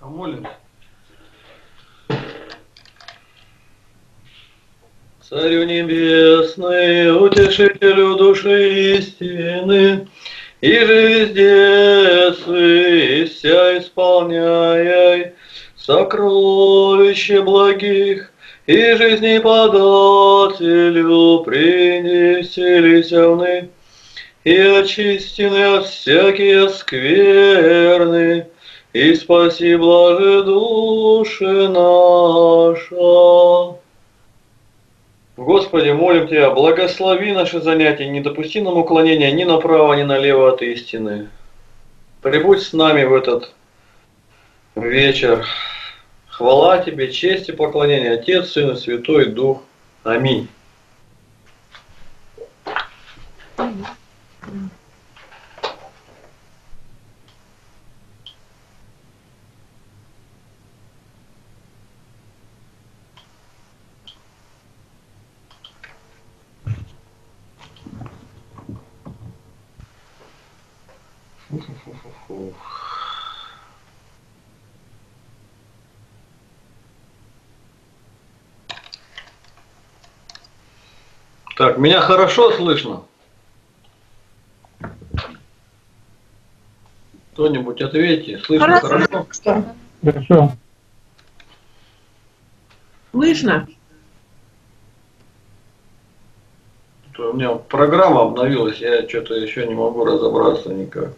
Молим. Царю небесный, утешителю души истины, и же везде сы, вся исполняй сокровище благих, и жизни подателю принеселися вны, и очистены от всякие скверны, и спаси блаже души наша. Господи, молим Тебя, благослови наши занятия, не допусти нам уклонения ни направо, ни налево от истины. Прибудь с нами в этот вечер. Хвала Тебе, честь и поклонение, Отец, Сын и Святой Дух. Аминь. Так, меня хорошо слышно? Кто-нибудь ответьте, слышно хорошо? Хорошо. Слышно? У меня программа обновилась, я что-то еще не могу разобраться никак.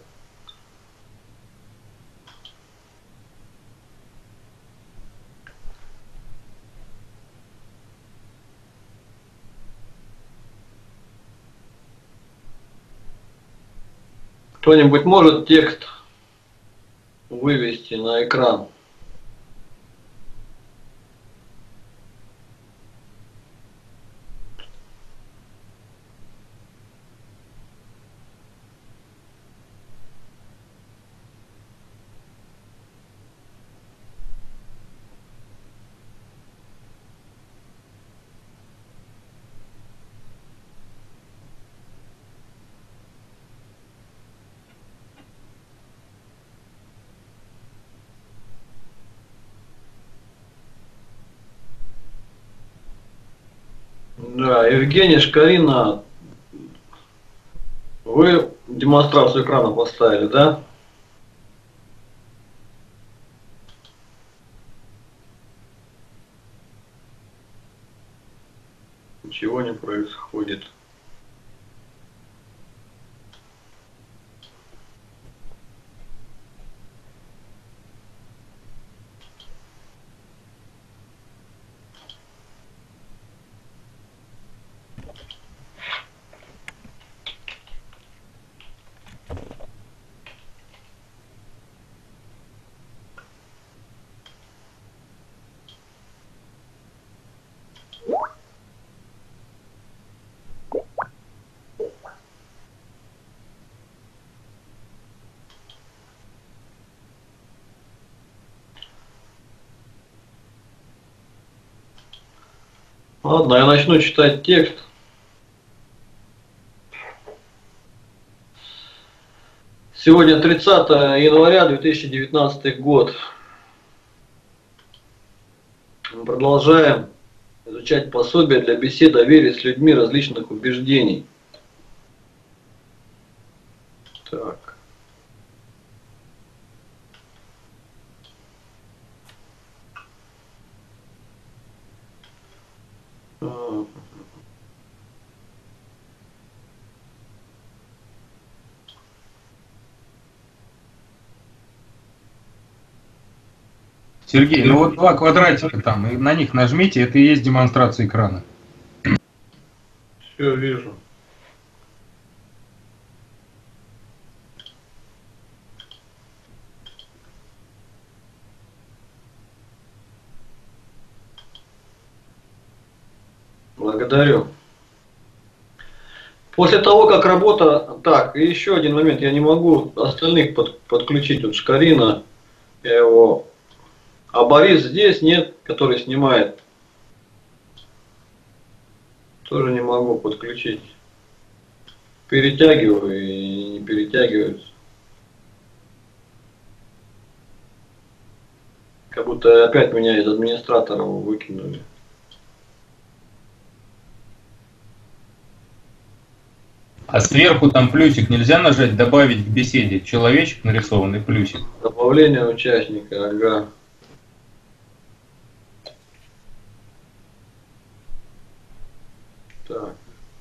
Кто-нибудь может текст вывести на экран? Да, Евгений Шкарина, вы демонстрацию экрана поставили, да? Ничего не происходит. Ладно, я начну читать текст. Сегодня 30 января 2019 год. Мы продолжаем изучать пособие для бесед о вере с людьми различных убеждений. Так. Сергей, ну вот два квадратика там, и на них нажмите, это и есть демонстрация экрана. Все вижу. Благодарю. После того, как работа... Так, и еще один момент. Я не могу остальных подключить. Вот Шкарина, я его... А Борис здесь нет, который снимает. Тоже не могу подключить. Перетягиваю и не перетягиваются. Как будто опять меня из администратора выкинули. А сверху там плюсик нельзя нажать, добавить к беседе человечек нарисованный плюсик? Добавление участника, ага. Так.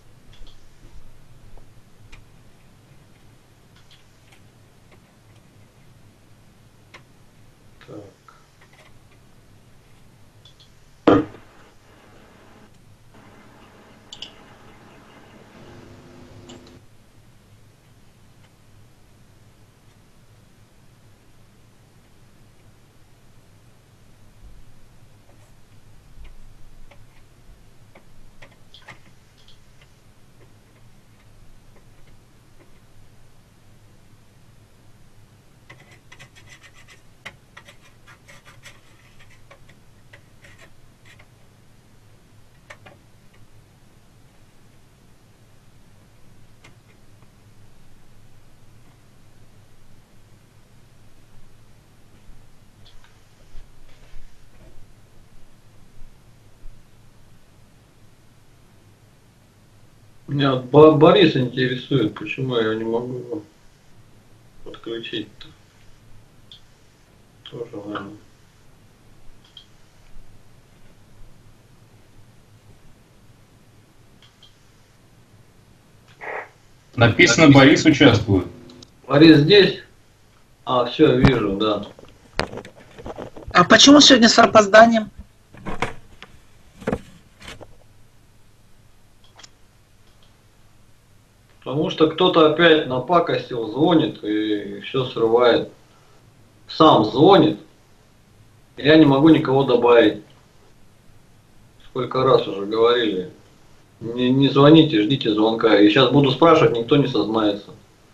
Меня Борис интересует, почему я не могу его подключить-то. Тоже ладно. Написано, Борис участвует. Борис здесь? А, все, вижу, да. А почему сегодня с опозданием? Потому что кто-то опять напакостил, звонит и все срывает. Сам звонит, и я не могу никого добавить. Сколько раз уже говорили. Не звоните, ждите звонка. И сейчас буду спрашивать, никто не сознается.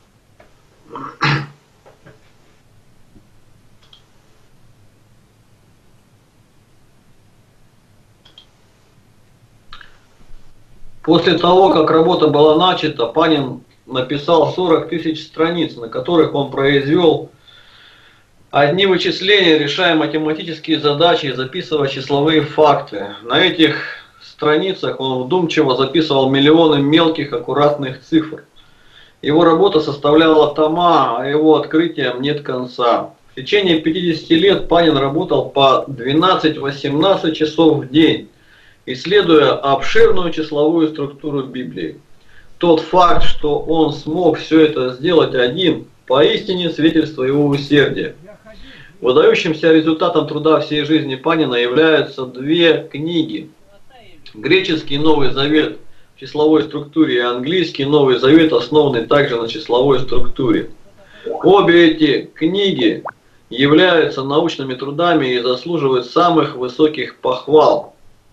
После того, как работа была начата, Панин написал 40 тысяч страниц, на которых он произвел одни вычисления, решая математические задачи и записывая числовые факты. На этих страницах он вдумчиво записывал миллионы мелких аккуратных цифр. Его работа составляла тома, а его открытиям нет конца. В течение 50 лет Панин работал по 12-18 часов в день, исследуя обширную числовую структуру Библии. Тот факт, что он смог все это сделать один, поистине свидетельство его усердия. Выдающимся результатом труда всей жизни Панина являются две книги. Греческий Новый Завет в числовой структуре и английский Новый Завет, основанный также на числовой структуре. Обе эти книги являются научными трудами и заслуживают самых высоких похвал.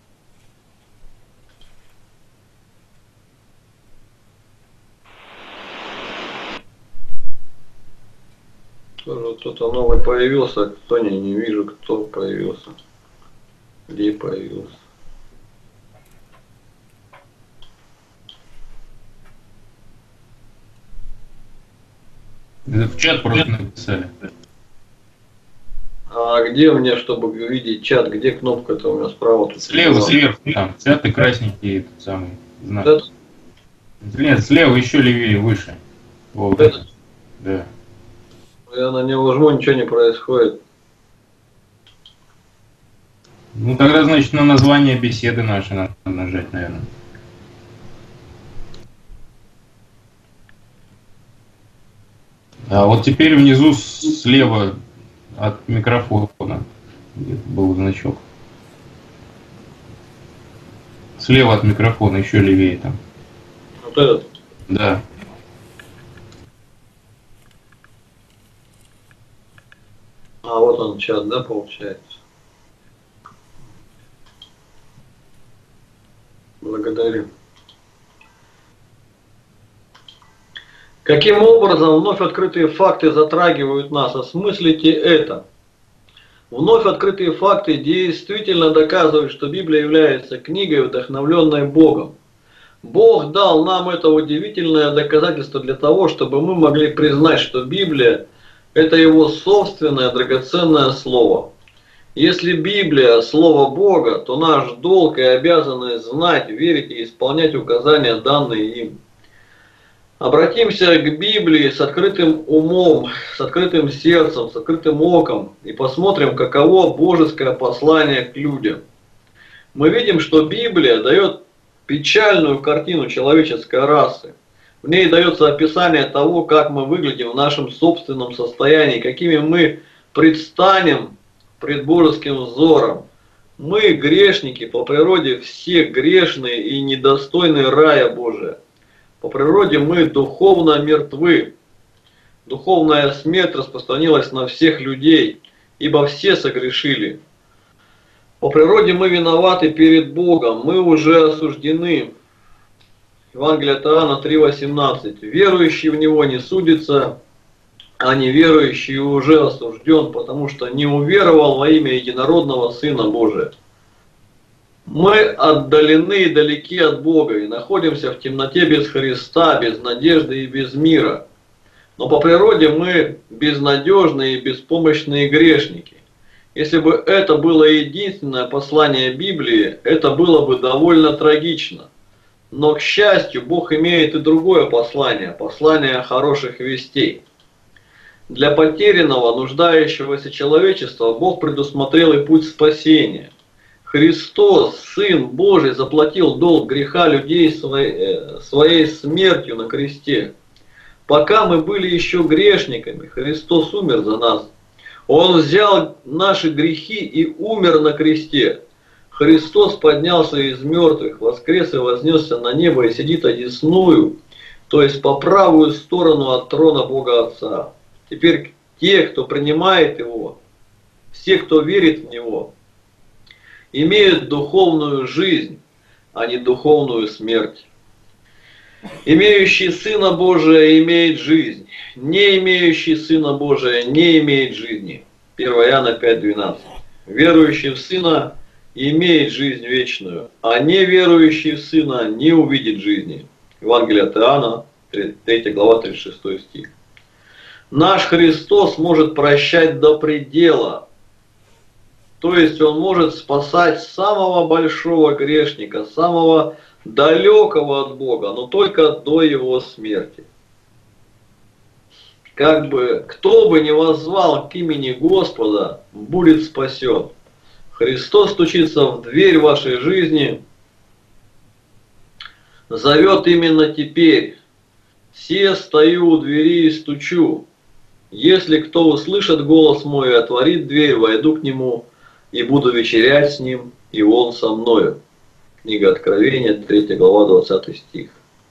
Тоже кто-то новый появился, кто не вижу, кто появился, где появился. В чат просто написали. А где мне, чтобы видеть чат, где кнопка-то у меня справа? Тут Слева, сверху, там, цвет красненький, этот самый знак. Это? Нет, слева еще левее, выше. Вот. Это? Да. Я на него жму, ничего не происходит. Ну тогда, значит, на название беседы нашей надо нажать, наверное. А вот теперь внизу слева от микрофона был значок. Слева от микрофона, еще левее там. Вот этот? Да. А вот он чат, да, получается? Благодарю. Каким образом вновь открытые факты затрагивают нас? Осмыслите это. Вновь открытые факты действительно доказывают, что Библия является книгой, вдохновленной Богом. Бог дал нам это удивительное доказательство для того, чтобы мы могли признать, что Библия – это Его собственное драгоценное слово. Если Библия– Слово Бога, то наш долг и обязанность знать, верить и исполнять указания, данные им. Обратимся к Библии с открытым умом, с открытым сердцем, с открытым оком и посмотрим, каково божеское послание к людям. Мы видим, что Библия дает печальную картину человеческой расы. В ней дается описание того, как мы выглядим в нашем собственном состоянии, какими мы предстанем пред божеским взором. Мы, грешники, по природе все грешные и недостойны рая Божия. По природе мы духовно мертвы. Духовная смерть распространилась на всех людей, ибо все согрешили. По природе мы виноваты перед Богом, мы уже осуждены. Евангелие от Иоанна 3,18. Верующий в Него не судится, а неверующий уже осужден, потому что не уверовал во имя единородного Сына Божия. Мы отдалены и далеки от Бога и находимся в темноте без Христа, без надежды и без мира. Но по природе мы безнадежные и беспомощные грешники. Если бы это было единственное послание Библии, это было бы довольно трагично. Но, к счастью, Бог имеет и другое послание, послание хороших вестей. Для потерянного, нуждающегося человечества Бог предусмотрел и путь спасения. Христос, Сын Божий, заплатил долг греха людей своей смертью на кресте. Пока мы были еще грешниками, Христос умер за нас. Он взял наши грехи и умер на кресте. Христос поднялся из мертвых, воскрес и вознесся на небо и сидит одесную, то есть по правую сторону от трона Бога Отца. Теперь те, кто принимает Его, все, кто верит в Него, имеют духовную жизнь, а не духовную смерть. Имеющий Сына Божия имеет жизнь, не имеющий Сына Божия не имеет жизни. 1 Иоанна 5,12. Верующий в Сына имеет жизнь вечную, а неверующий в Сына не увидит жизни. Евангелие от Иоанна, 3 глава, 36 стих. Наш Христос может прощать до предела. То есть Он может спасать самого большого грешника, самого далекого от Бога, но только до Его смерти. Кто бы ни воззвал к имени Господа, будет спасен. Христос стучится в дверь вашей жизни, зовет именно теперь. «Се стою у двери и стучу. Если кто услышит голос мой и отворит дверь, войду к нему и буду вечерять с ним, и он со мною». Книга Откровения, 3 глава, 20 стих.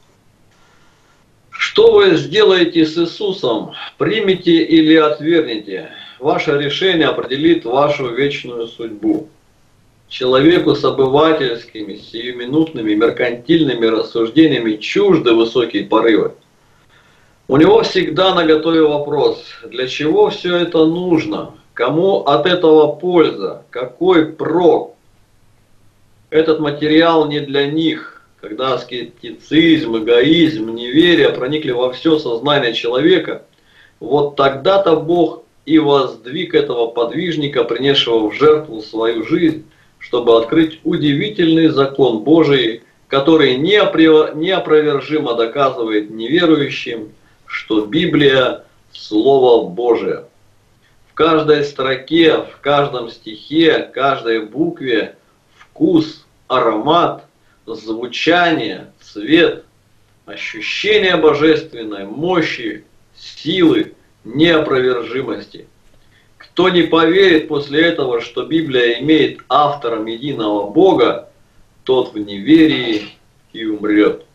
Что вы сделаете с Иисусом? Примите или отвергнете? Ваше решение определит вашу вечную судьбу. Человеку с обывательскими, сиюминутными, меркантильными рассуждениями чужды высокие порывы. У него всегда наготове вопрос, для чего все это нужно? Кому от этого польза? Какой прок? Этот материал не для них. Когда скептицизм, эгоизм, неверие проникли во все сознание человека, вот тогда-то Бог и воздвиг этого подвижника, принесшего в жертву свою жизнь, чтобы открыть удивительный закон Божий, который неопровержимо доказывает неверующим, что Библия – Слово Божие. В каждой строке, в каждом стихе, каждой букве вкус, аромат, звучание, цвет, ощущение божественной мощи, силы, неопровержимости. Кто не поверит после этого, что Библия имеет автором единого Бога, тот в неверии и умрет.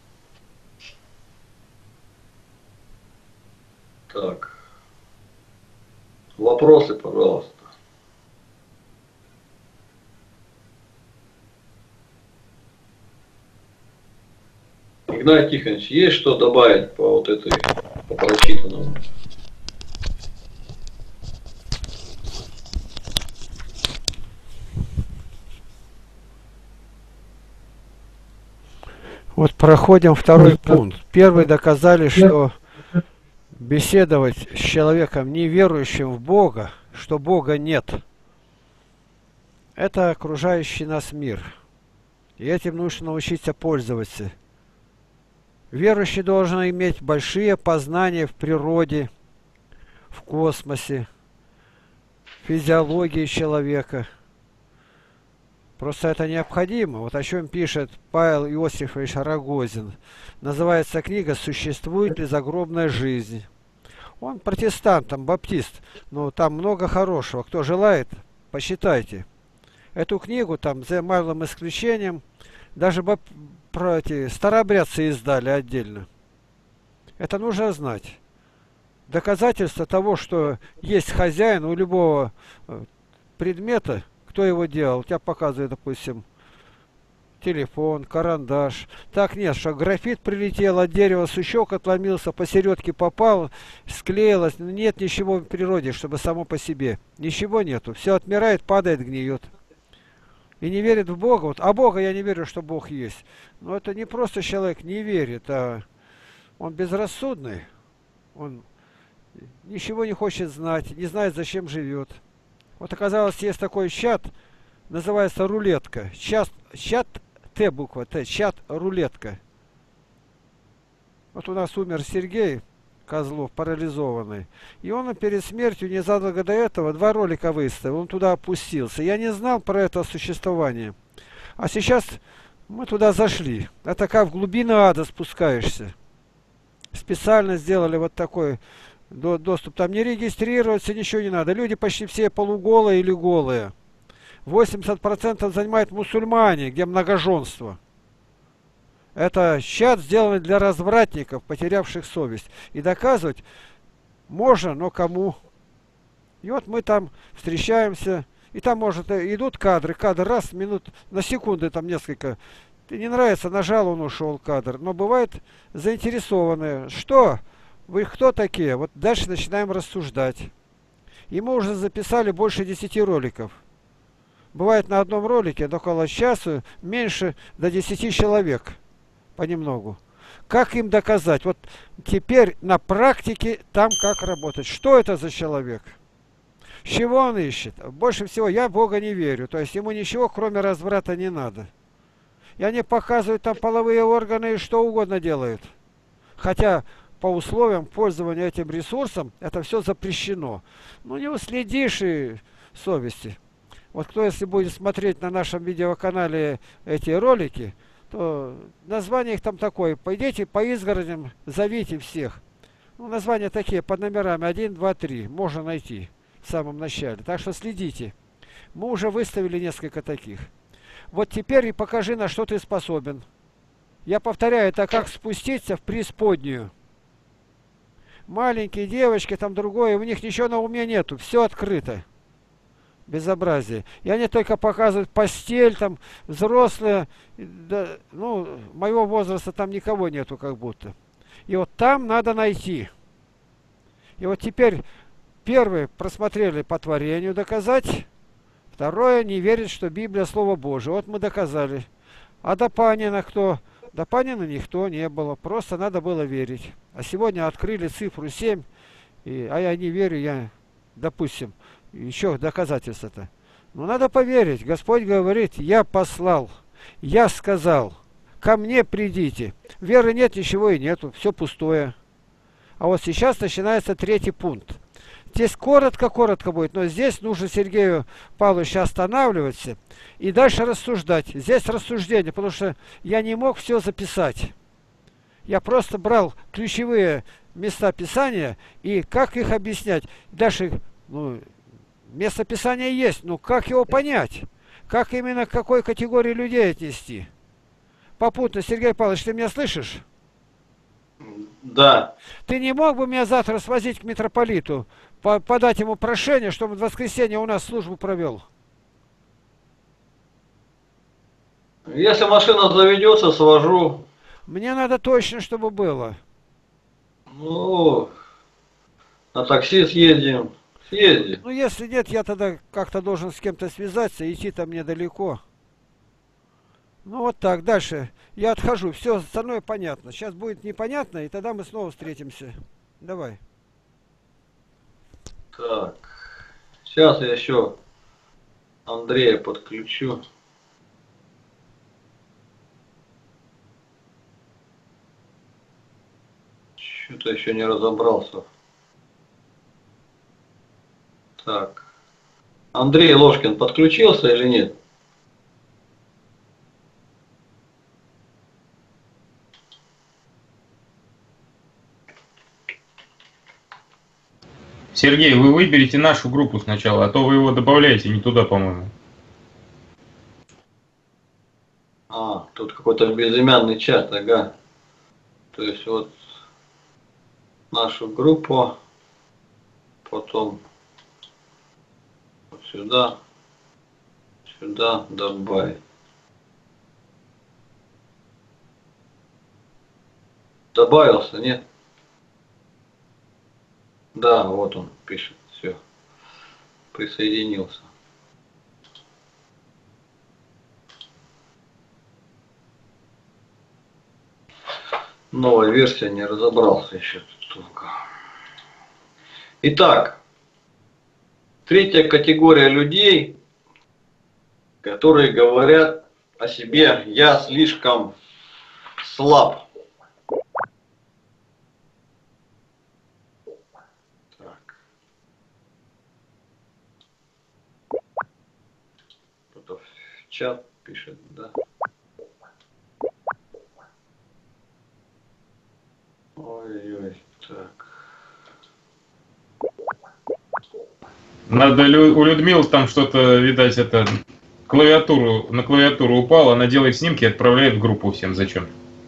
Так. Вопросы, пожалуйста. Игнатий Тихонович, есть что добавить по по прочитанному? Вот проходим второй пункт. Первый доказали, что беседовать с человеком, не верующим в Бога, что Бога нет. Это окружающий нас мир. И этим нужно научиться пользоваться. Верующий должен иметь большие познания в природе, в космосе, в физиологии человека. Просто это необходимо. Вот о чем пишет Павел Иосифович Рогозин. Называется книга «Существует ли загробная жизнь?». Он протестант, там баптист, но там много хорошего. Кто желает, почитайте. Эту книгу там за малым исключением даже про эти старообрядцы издали отдельно. Это нужно знать. Доказательство того, что есть хозяин у любого предмета, кто его делал. Тебя показывает, допустим, телефон, карандаш. Так нет, что графит прилетел, от дерева сучок отломился, посередке попал, склеилось. Нет ничего в природе, чтобы само по себе. Ничего нету. Все отмирает, падает, гниет. И не верит в Бога. Вот, а Бога я не верю, что Бог есть. Но это не просто человек не верит, а он безрассудный. Он ничего не хочет знать, не знает, зачем живет. Вот оказалось, есть такой чат, называется рулетка. Чат Т буква, Т, чат рулетка. Вот у нас умер Сергей Козлов, парализованный. И он перед смертью, незадолго до этого, 2 ролика выставил. Он туда опустился. Я не знал про это существование. А сейчас мы туда зашли. Это как в глубины ада спускаешься. Специально сделали вот такой доступ. Там не регистрироваться, ничего не надо. Люди почти все полуголые или голые. 80% занимают мусульмане, где многоженство. Это чат сделан для развратников, потерявших совесть. И доказывать можно, но кому? И вот мы там встречаемся, и там, может, идут кадры раз, минут, на секунды там несколько. Ты не нравится, нажал, он ушел кадр. Но бывает заинтересованные. Что? Вы кто такие? Вот дальше начинаем рассуждать. И мы уже записали больше 10 роликов. Бывает на одном ролике около часа меньше до 10 человек. Понемногу. Как им доказать? Вот теперь на практике там как работать. Что это за человек? Чего он ищет? Больше всего я в Бога не верю. То есть ему ничего кроме разврата не надо. И они показывают там половые органы и что угодно делают. Хотя по условиям пользования этим ресурсом это все запрещено. Ну не уследишь и совести. Вот кто если будет смотреть на нашем видеоканале эти ролики, то название их там такое. Пойдите по изгородям, зовите всех. Ну, названия такие под номерами 1, 2, 3. Можно найти в самом начале. Так что следите. Мы уже выставили несколько таких. Вот теперь и покажи, на что ты способен. Я повторяю, это как спуститься в преисподнюю. Маленькие девочки, там другое, у них ничего на уме нету. Все открыто. Безобразие. И они только показывают постель, там взрослые, да, ну, моего возраста там никого нету как будто. И вот там надо найти. И вот теперь первое просмотрели по творению доказать, второе не верит, что Библия Слово Божие. Вот мы доказали. А до Панина кто? До Панина никто не было, просто надо было верить. А сегодня открыли цифру 7, а я не верю, я, допустим, еще доказательства-то. Но надо поверить. Господь говорит, я послал, я сказал, ко мне придите. Веры нет, ничего и нету, все пустое. А вот сейчас начинается 3-й пункт. Здесь коротко будет, но здесь нужно Сергею Павловичу останавливаться и дальше рассуждать. Здесь рассуждение, потому что я не мог все записать. Я просто брал ключевые места Писания и как их объяснять. Дальше, ну, место Писания есть, но как его понять? Как именно к какой категории людей отнести? Попутно, Сергей Павлович, ты меня слышишь? Да. Ты не мог бы меня завтра свозить к митрополиту, подать ему прошение, чтобы в воскресенье у нас службу провел? Если машина заведется, свожу. Мне надо точно, чтобы было. Ну, на такси съездим. Съездим. Ну, если нет, я тогда как-то должен с кем-то связаться, идти-то мне далеко. Ну, вот так, дальше. Я отхожу, все остальное понятно. Сейчас будет непонятно, и тогда мы снова встретимся. Давай. Так, сейчас я еще Андрея подключу. Что-то еще не разобрался. Так. Андрей Ложкин подключился или нет? Сергей, вы выберите нашу группу сначала, а то вы его добавляете не туда, по-моему. А, тут какой-то безымянный чат, ага. То есть вот нашу группу, потом вот сюда, сюда добавить. Добавился, нет? Да, вот он пишет, все, присоединился. Новая версия, не разобрался еще только. Итак, третья категория людей, которые говорят о себе: я слишком слаб. Так. Кто-то в чат пишет, да? Ой-ой, так. Надо у Людмилы там что-то, видать, это на клавиатуру упала, она делает снимки и отправляет в группу всем. Зачем?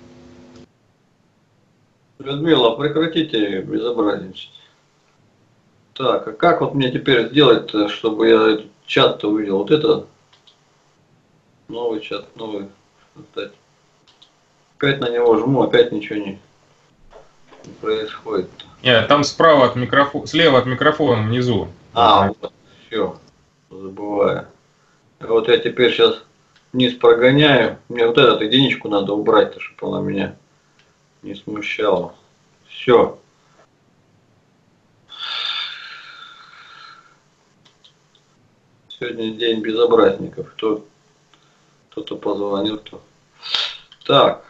Людмила, прекратите безобразничать. Так, а как вот мне теперь сделать-то, чтобы я этот чат-то увидел? Вот это новый чат, новый создать. Опять на него жму, опять ничего не происходит. Нет, там справа от микрофона, слева от микрофона внизу. А, вот, все, забываю. Вот я теперь сейчас вниз прогоняю. Мне вот эту единичку надо убрать, чтобы она меня не смущала. Все. Сегодня день безобразников. Кто-то позвонил, кто. Так.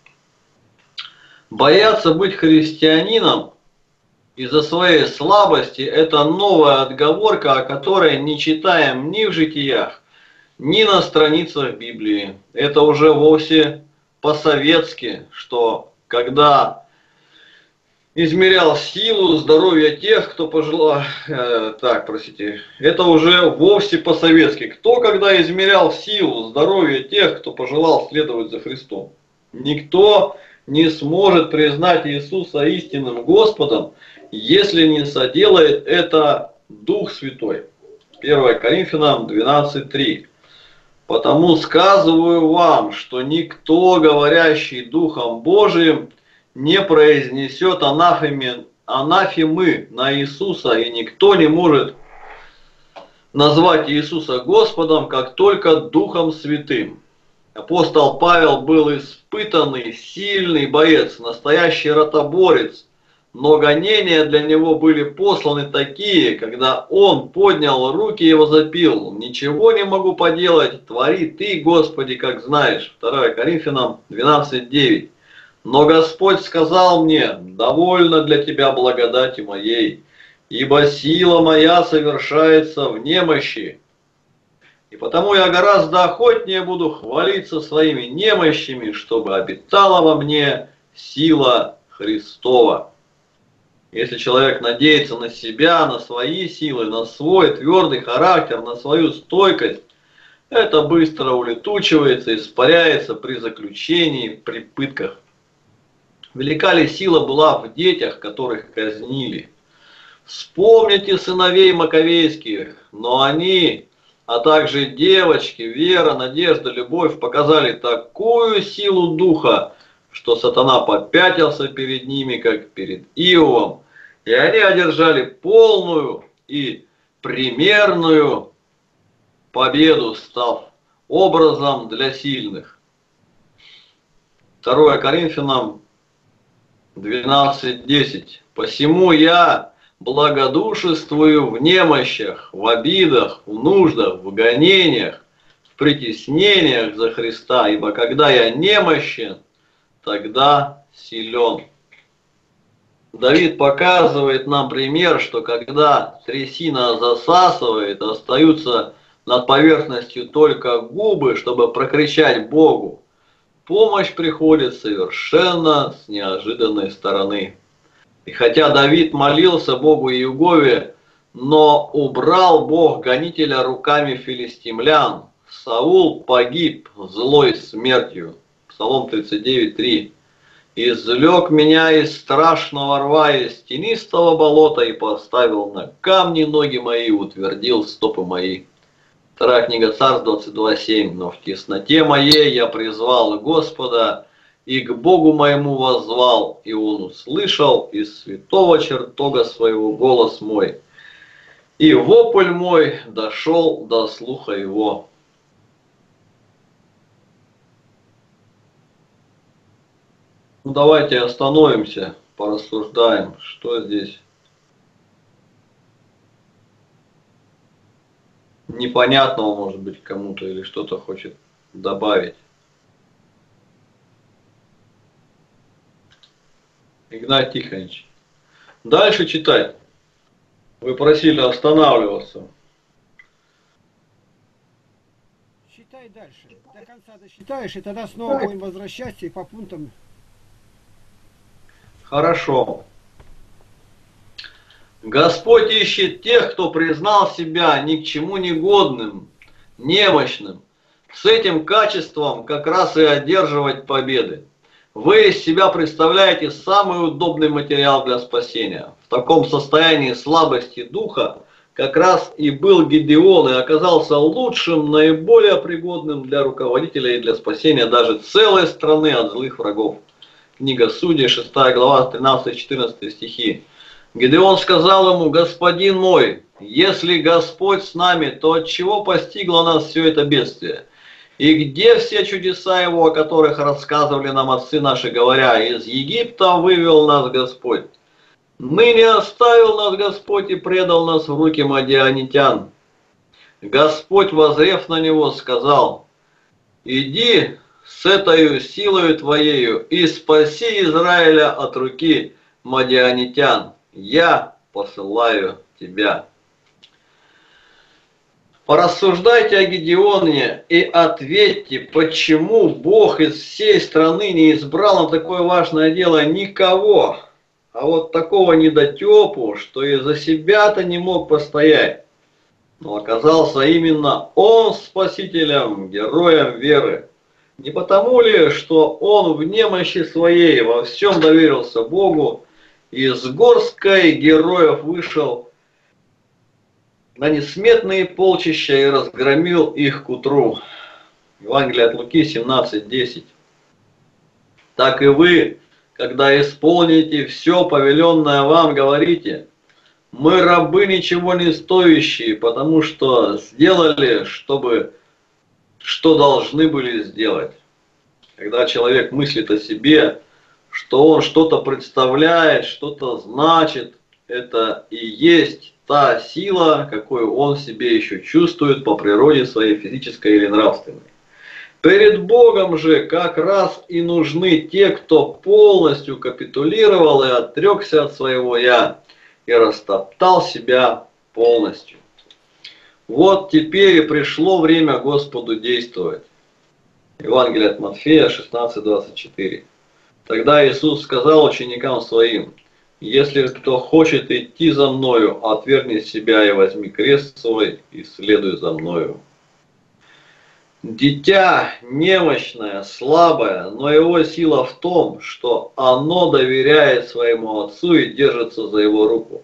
Бояться быть христианином из-за своей слабости — это новая отговорка, о которой не читаем ни в житиях, ни на страницах Библии. Это уже вовсе по-советски, что когда измерял силу, здоровье тех, кто пожелал... это уже вовсе по-советски. Кто когда измерял силу, здоровье тех, кто пожелал следовать за Христом? Никто не сможет признать Иисуса истинным Господом, если не соделает это Дух Святой. 1 Коринфянам 12:3. Потому сказываю вам, что никто, говорящий Духом Божиим, не произнесет анафемы на Иисуса, и никто не может назвать Иисуса Господом, как только Духом Святым. Апостол Павел был испытанный, сильный боец, настоящий ротоборец, но гонения для него были посланы такие, когда он поднял руки и возопил: «Ничего не могу поделать, твори ты, Господи, как знаешь». 2 Коринфянам 12:9. Но Господь сказал мне: «Довольно для тебя благодати моей, ибо сила моя совершается в немощи». И потому я гораздо охотнее буду хвалиться своими немощами, чтобы обитала во мне сила Христова. Если человек надеется на себя, на свои силы, на свой твердый характер, на свою стойкость, это быстро улетучивается, испаряется при заключении, при пытках. Велика ли сила была в детях, которых казнили? Вспомните сыновей Маковейских, но они, а также девочки, вера, надежда, любовь показали такую силу духа, что сатана попятился перед ними, как перед Иовом, и они одержали полную и примерную победу, став образом для сильных. 2 Коринфянам 12:10. Посему я, благодушествую в немощах, в обидах, в нуждах, в гонениях, в притеснениях за Христа, ибо когда я немощен, тогда силен». Давид показывает нам пример, что когда трясина засасывает, остаются над поверхностью только губы, чтобы прокричать Богу, помощь приходит совершенно с неожиданной стороны. И хотя Давид молился Богу Иегове, но убрал Бог гонителя руками филистимлян, Саул погиб злой смертью. Псалом 39:3. «Извлек меня из страшного рва, из тенистого болота, и поставил на камни ноги мои, утвердил стопы мои». Вторая книга Царств 22:7. «Но в тесноте моей я призвал Господа, и к Богу моему воззвал, и Он услышал из святого чертога своего голос мой, и вопль мой дошел до слуха его». Ну, давайте остановимся, порассуждаем, что здесь непонятного может быть кому-то или что-то хочет добавить. Игнат Тихонович. Дальше читать. Вы просили останавливаться. Читай дальше. До конца досчитаешь, и тогда снова будем возвращаться и по пунктам. Хорошо. Господь ищет тех, кто признал себя ни к чему не годным, немощным. С этим качеством как раз и одерживать победы. Вы из себя представляете самый удобный материал для спасения. В таком состоянии слабости духа как раз и был Гедеон и оказался лучшим, наиболее пригодным для руководителя и для спасения даже целой страны от злых врагов. Книга Судей, 6 глава, 13-14 стихи. Гедеон сказал ему: «Господин мой, если Господь с нами, то от чего постигло нас все это бедствие? И где все чудеса Его, о которых рассказывали нам отцы наши, говоря: из Египта вывел нас Господь? Ныне оставил нас Господь и предал нас в руки мадианитян». Господь, воззрев на него, сказал: «Иди с этою силою твоею и спаси Израиля от руки мадианитян. Я посылаю тебя». Порассуждайте о Гедеоне и ответьте, почему Бог из всей страны не избрал на такое важное дело никого, а вот такого недотепу, что и за себя-то не мог постоять. Но оказался именно он спасителем, героем веры. Не потому ли, что он в немощи своей во всем доверился Богу и с горсткой героев вышел на несметные полчища и разгромил их к утру. Евангелие от Луки 17:10. Так и вы, когда исполните все повеленное вам, говорите: мы рабы ничего не стоящие, потому что сделали, что должны были сделать. Когда человек мыслит о себе, что он что-то представляет, что-то значит, это и есть та сила, какую он в себе еще чувствует по природе своей физической или нравственной. Перед Богом же как раз и нужны те, кто полностью капитулировал и отрекся от своего «я» и растоптал себя полностью. Вот теперь и пришло время Господу действовать. Евангелие от Матфея 16:24. Тогда Иисус сказал ученикам своим: «Если кто хочет идти за мною, отвергни себя и возьми крест свой, и следуй за мною». Дитя немощное, слабое, но его сила в том, что оно доверяет своему отцу и держится за его руку.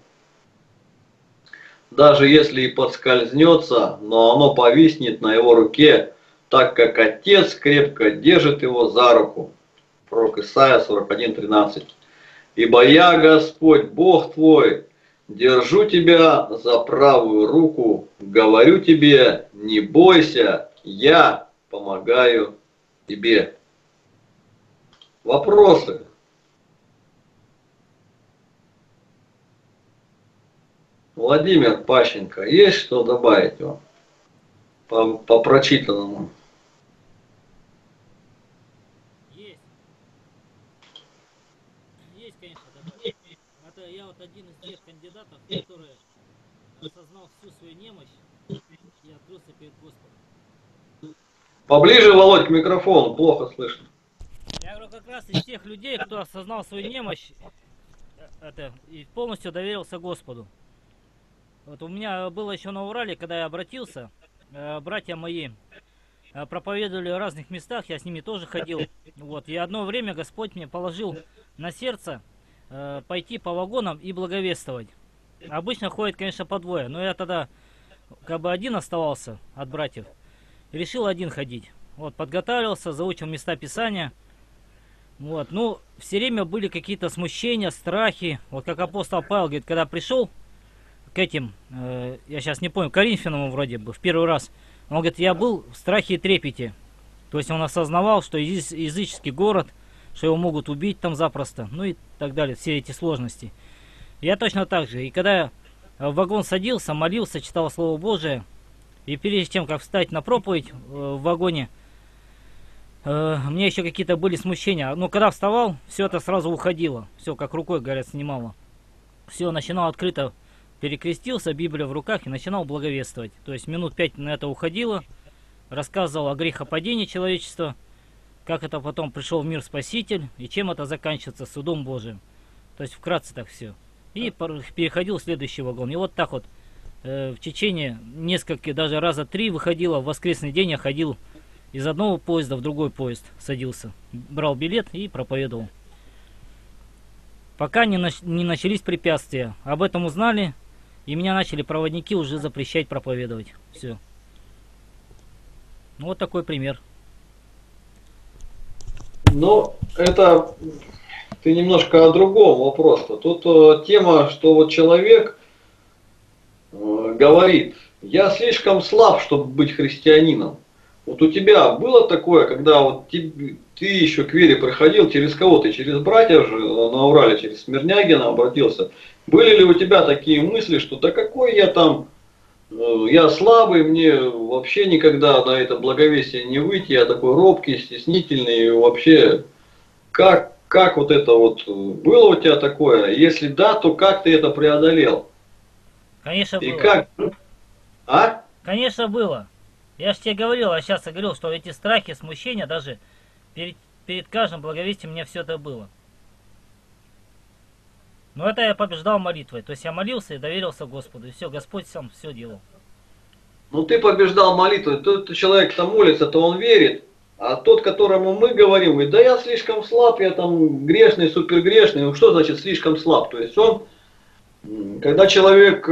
Даже если и подскользнется, но оно повиснет на его руке, так как отец крепко держит его за руку. Пророк Исайя 41:13. «Ибо я, Господь, Бог твой, держу тебя за правую руку, говорю тебе: не бойся, я помогаю тебе». Вопросы? Владимир Пащенко, есть что добавить вам по прочитанному? Есть, есть, конечно, да. Это я вот один из тех кандидатов, который осознал всю свою немощь и открылся перед Господом. Поближе, Володь, к микрофону, плохо слышно. Я говорю, как раз из тех людей, кто осознал свою немощь и полностью доверился Господу. Вот у меня было еще на Урале, когда я обратился, братья мои проповедовали в разных местах, я с ними тоже ходил. Вот, и одно время Господь мне положил на сердце пойти по вагонам и благовествовать. Обычно ходит, конечно, по двое, но я тогда как бы один оставался от братьев. Решил один ходить. Вот, подготавливался, заучил места Писания. Вот, ну, все время были какие-то смущения, страхи. Вот как апостол Павел говорит, когда пришел к этим, я сейчас не помню, Коринфянам вроде бы, в первый раз, он говорит, я был в страхе и трепете. То есть он осознавал, что языческий город, что его могут убить там запросто, ну и так далее, все эти сложности. Я точно так же. И когда я в вагон садился, молился, читал Слово Божие, и перед тем, как встать на проповедь в вагоне, мне еще какие-то были смущения. Но когда вставал, все это сразу уходило. Все как рукой, говорят, снимало. Все, начинал открыто, перекрестился, Библия в руках и начинал благовествовать. То есть минут 5 на это уходило. Рассказывал о грехопадении человечества, как это потом пришел в мир Спаситель, и чем это заканчивается судом Божиим. То есть вкратце так все. И переходил в следующий вагон. И вот так вот в течение нескольких, даже раза 3 выходило. В воскресный день я ходил из одного поезда в другой поезд, садился. Брал билет и проповедовал. Пока не начались препятствия. Об этом узнали, и меня начали проводники уже запрещать проповедовать. Все. Ну вот такой пример. Ну, это ты немножко о другом вопрос-то. Тут тема, что вот человек говорит, я слишком слаб, чтобы быть христианином. Вот у тебя было такое, когда вот ты еще к вере приходил, через кого ты? Через братьев же на Урале, через Смирнягина обратился. Были ли у тебя такие мысли, что да какой я там, я слабый, мне вообще никогда на это благовестие не выйти, я такой робкий, стеснительный, и вообще, как вот это вот, было у тебя такое? Если да, то как ты это преодолел? Конечно, И было. как? А? Конечно, было. Я же тебе говорил, а сейчас я говорил, что эти страхи, смущения, даже перед каждым благовестием у меня все это было. Но это я побеждал молитвой. То есть я молился и доверился Господу. И все, Господь сам все делал. Ну ты побеждал молитвой, тот человек-то молится, то он верит. А тот, которому мы говорим, говорит, да я слишком слаб, я там грешный, супергрешный. Ну что значит слишком слаб? То есть он, когда человек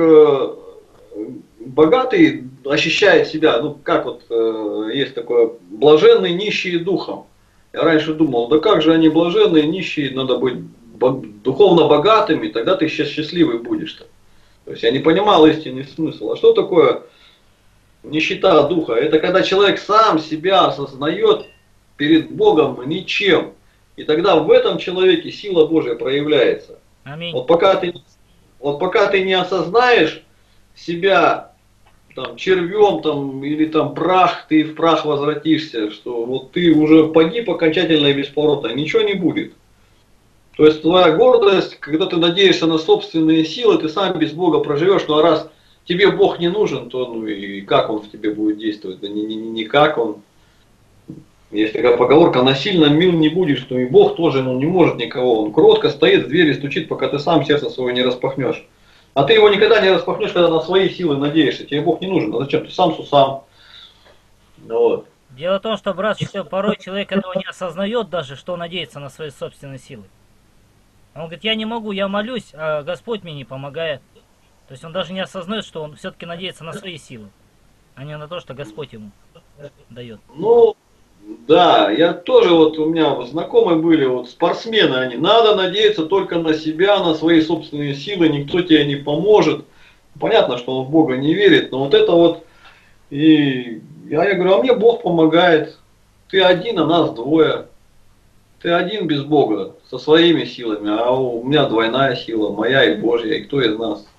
богатый, ощущает себя, ну как вот есть такое, блаженный, нищие духом. Я раньше думал, да как же они блаженные, нищие, надо быть духовно богатыми, тогда ты сейчас счастливый будешь-то. То есть я не понимал истинный смысл. А что такое нищета духа? Это когда человек сам себя осознает перед Богом ничем. И тогда в этом человеке сила Божья проявляется. Аминь. Вот пока ты не осознаешь себя там, червем там, или там прах, ты в прах возвратишься, что вот ты уже погиб окончательно и бесповоротно, ничего не будет. То есть твоя гордость, когда ты надеешься на собственные силы, ты сам без Бога проживешь, ну а раз тебе Бог не нужен, то ну и как Он в тебе будет действовать? Да никак Он. Есть такая поговорка, насильно мил не будешь, то и Бог тоже не может никого. Он кротко стоит в двери, стучит, пока ты сам сердце свое не распахнешь. А ты его никогда не распахнешь, когда на свои силы надеешься. Тебе Бог не нужен. А зачем? Ты сам сусам. Вот. Дело в том, что, брат, что порой человек этого не осознает даже, что надеется на свои собственные силы. Он говорит, я не могу, я молюсь, а Господь мне не помогает. То есть он даже не осознает, что он все-таки надеется на свои силы, а не на то, что Господь ему дает. Ну, да, я тоже, вот у меня знакомые были, вот спортсмены они, надо надеяться только на себя, на свои собственные силы, никто тебе не поможет. Понятно, что он в Бога не верит, но вот это вот, и я говорю, а мне Бог помогает, ты один, а нас двое. Ты один без Бога, со своими силами, а у меня двойная сила, моя и Божья, и кто из нас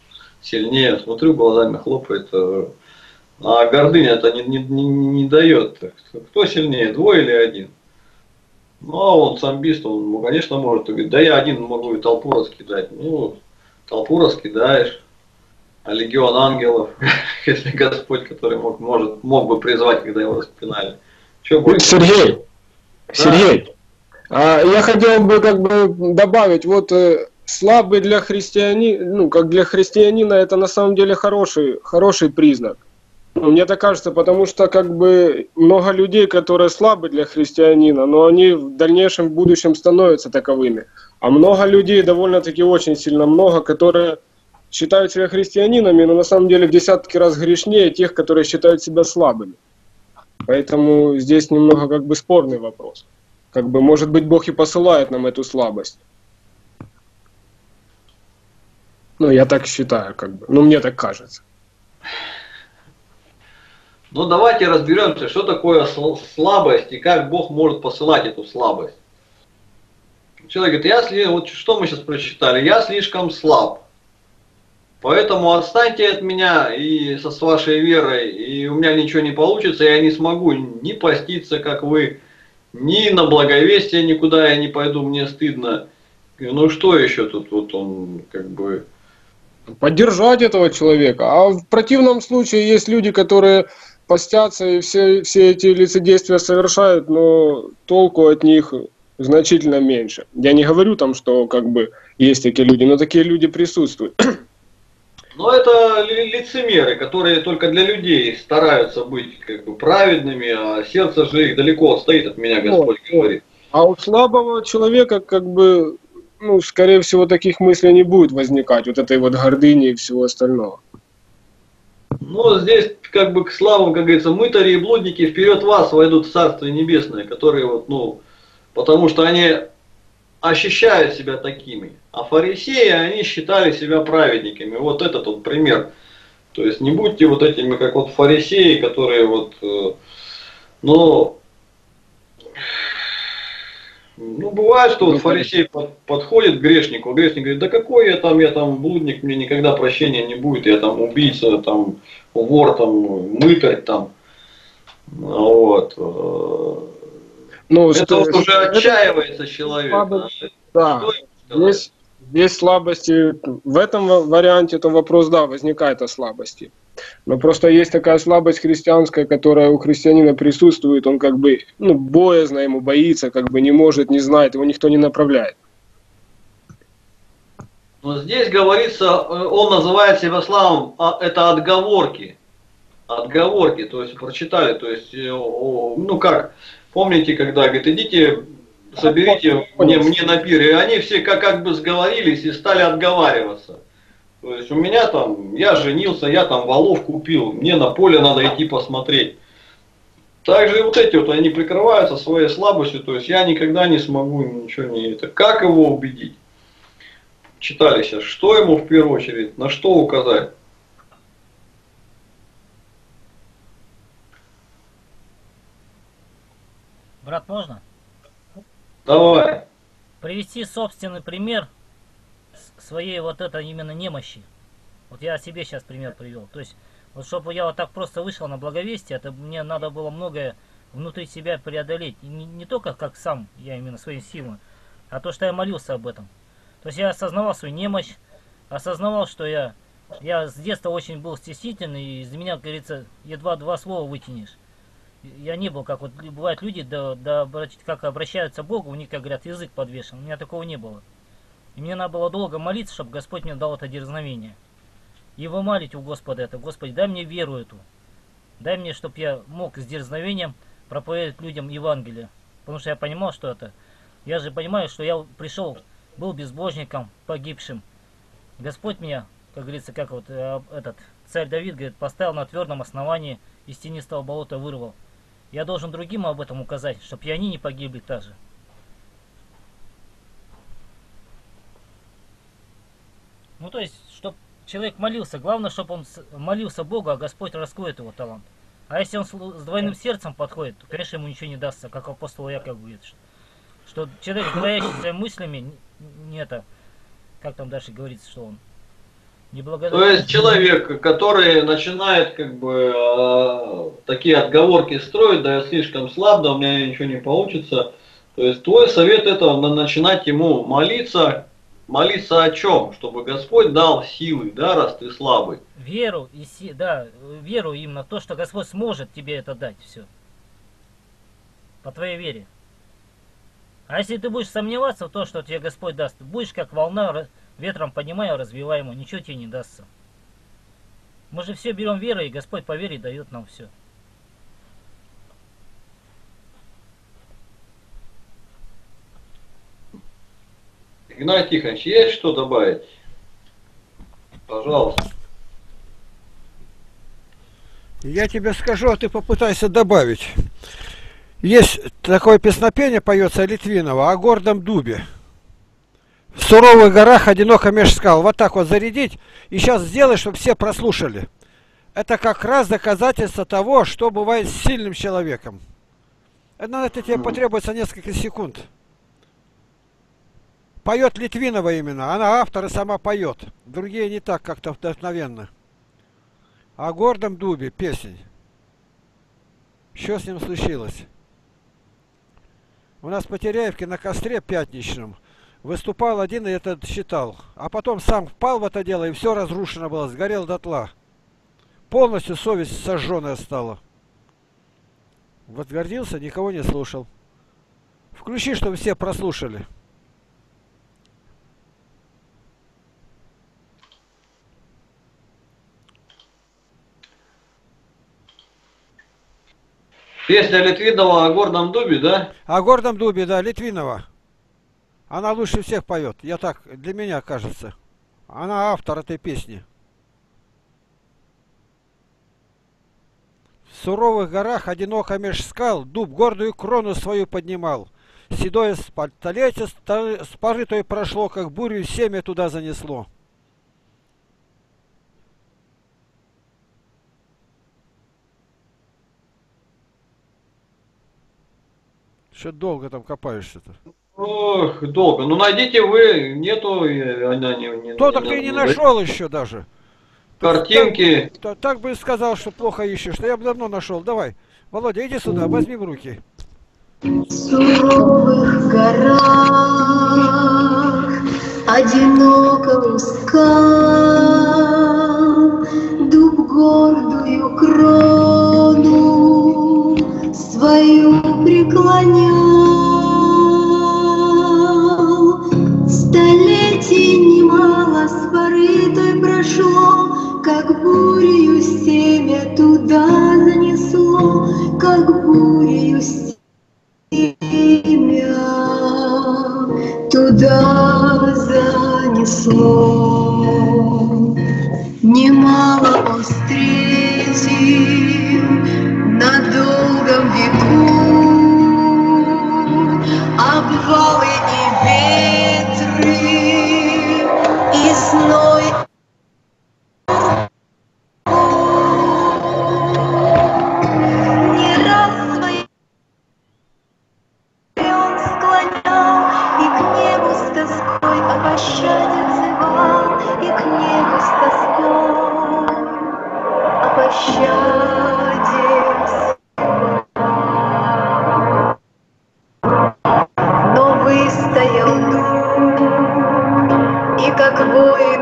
сильнее. Смотрю, глазами хлопает. А гордыня это не дает. Кто сильнее, двое или один? Ну, а он самбист, он, ну, конечно, может. Он говорит, да я один могу и толпу раскидать. Ну, толпу раскидаешь. А легион ангелов, если Господь, который мог бы призвать, когда его распинали. Что будет? Сергей, Да. Сергей, я хотел бы как бы добавить, вот слабый для христианина, ну, как для христианина, это на самом деле хороший признак. Ну, мне так кажется, потому что как бы много людей, которые слабы для христианина, но они в дальнейшем, в будущем становятся таковыми. А много людей, довольно-таки очень сильно много, которые считают себя христианинами, но на самом деле в десятки раз грешнее тех, которые считают себя слабыми. Поэтому здесь немного как бы спорный вопрос. Как бы, может быть, Бог и посылает нам эту слабость. Ну, я так считаю, как бы. Ну, мне так кажется. Ну, давайте разберемся, что такое слабость и как Бог может посылать эту слабость. Человек говорит, вот что мы сейчас прочитали, я слишком слаб. Поэтому отстаньте от меня и с вашей верой, и у меня ничего не получится, я не смогу ни поститься, как вы, ни на благовестие никуда я не пойду, мне стыдно. Ну что еще тут вот он как бы... Поддержать этого человека. А в противном случае есть люди, которые постятся и все эти лицедействия совершают, но толку от них значительно меньше. Я не говорю там, что как бы есть такие люди, но такие люди присутствуют. Но это лицемеры, которые только для людей стараются быть как бы праведными, а сердце же их далеко стоит от меня, Господь говорит. А у слабого человека, как бы, ну, скорее всего, таких мыслей не будет возникать, вот этой вот гордыни и всего остального. Ну, здесь как бы к славам, как говорится, мытари и блудники вперед вас войдут в Царствие Небесное, которые вот, ну, потому что они ощущают себя такими. А фарисеи, они считали себя праведниками. Вот этот вот пример. То есть не будьте вот этими, как вот фарисеи, которые вот, ну, бывает, что вот фарисей подходит к грешнику, а грешник говорит, да какой я там блудник, мне никогда прощения не будет, я там убийца, там вор, там мытарь, там, вот. Ну, это вот уже отчаивается человек. Да, здесь слабости, в этом варианте, то вопрос, да, возникает о слабости. Но просто есть такая слабость христианская, которая у христианина присутствует, он как бы, ну, боязно ему, боится, как бы не может, не знает, его никто не направляет. Но здесь говорится, он называет себя славом, это отговорки. Отговорки, то есть прочитали, то есть, ну как, помните, когда, говорит, идите, соберите мне на пир, и они все как бы сговорились и стали отговариваться. То есть у меня там, я женился, я там валов купил, мне на поле надо идти посмотреть. Также и вот эти вот, они прикрываются своей слабостью, то есть я никогда не смогу ничего не это. Как его убедить? Читали сейчас, что ему в первую очередь, на что указать? Брат, можно? Давай. Привести собственный пример своей вот этой именно немощи. Вот я о себе сейчас пример привел. То есть, вот чтобы я вот так просто вышел на благовестие, это мне надо было многое внутри себя преодолеть. И не только как сам, я именно своей силой, а то, что я молился об этом. То есть я осознавал свою немощь, осознавал, что я с детства очень был стеснительный, и из меня, как говорится, едва два слова вытянешь. Я не был, как вот бывают люди, как обращаются к Богу, у них, как говорят, язык подвешен. У меня такого не было. И мне надо было долго молиться, чтобы Господь мне дал это дерзновение. И вымолить у Господа это. Господи, дай мне веру эту. Дай мне, чтобы я мог с дерзновением проповедовать людям Евангелие. Потому что я понимал, что это. Я же понимаю, что я пришел, был безбожником, погибшим. Господь меня, как говорится, как вот этот царь Давид, говорит, поставил на твердом основании, из тенистого болота вырвал. Я должен другим об этом указать, чтобы и они не погибли также. Ну, то есть, чтобы человек молился, главное, чтобы он молился Богу, а Господь раскроет его талант. А если он с двойным сердцем подходит, то, конечно, ему ничего не дастся, как апостол Яков говорит, что человек, двоящий своими мыслями, не это, как там дальше говорится, что он Не То благодаря. есть человек, который начинает как бы такие отговорки строить, да я слишком слаб, да у меня ничего не получится. То есть твой совет это начинать ему молиться. Молиться о чем? Чтобы Господь дал силы, да, раз ты слабый. Веру и да, веру именно в то, что Господь сможет тебе это дать, все. По твоей вере. А если ты будешь сомневаться в том, что тебе Господь даст, будешь как волна, ветром поднимая, развиваемую, ничего тебе не дастся. Мы же все берем верой, и Господь по вере дает нам все. Игнатий Тихонович, есть что добавить? Пожалуйста. Я тебе скажу, а ты попытайся добавить. Есть такое песнопение, поется Литвинова, о гордом дубе. В суровых горах одиноко меж скал. Вот так вот зарядить. И сейчас сделай, чтобы все прослушали. Это как раз доказательство того, что бывает с сильным человеком. На это тебе потребуется несколько секунд. Поет Литвинова именно. Она автор и сама поет. Другие не так как-то вдохновенно. О гордом дубе песень. Что с ним случилось? У нас в Потеряевке на костре пятничном выступал один и этот считал. А потом сам впал в это дело и все разрушено было, сгорел дотла. Полностью совесть сожженная стала. Вот гордился, никого не слушал. Включи, чтобы все прослушали. Песня Литвинова о горном дубе, да? О гордом дубе, да, Литвинова. Она лучше всех поет. Я так, для меня кажется. Она автор этой песни. В суровых горах, одиноко меж скал, дуб гордую крону свою поднимал. Седое столетие с поры той прошло, как бурю семя туда занесло. Что долго там копаешься-то? Ох, долго. Ну найдите вы, нету, она Кто так и не нашел еще даже. Картинки. Так бы сказал, что плохо ищешь, что я бы давно нашел. Давай, Володя, иди сюда, возьми в руки. В суровых горах, одиноко у скал, дуб гордую крону свою преклонял. Столетий немало с поры той прошло, как бурею семя туда занесло, как бурею семя туда занесло. Немало он встретил на долгом веку обвалы и ветры, и сной. Не раз свои он склонял и к небу с тоской о пощаде взывал, и к небу с тоской о пощаде взывал. Но выстоял дух, и как воин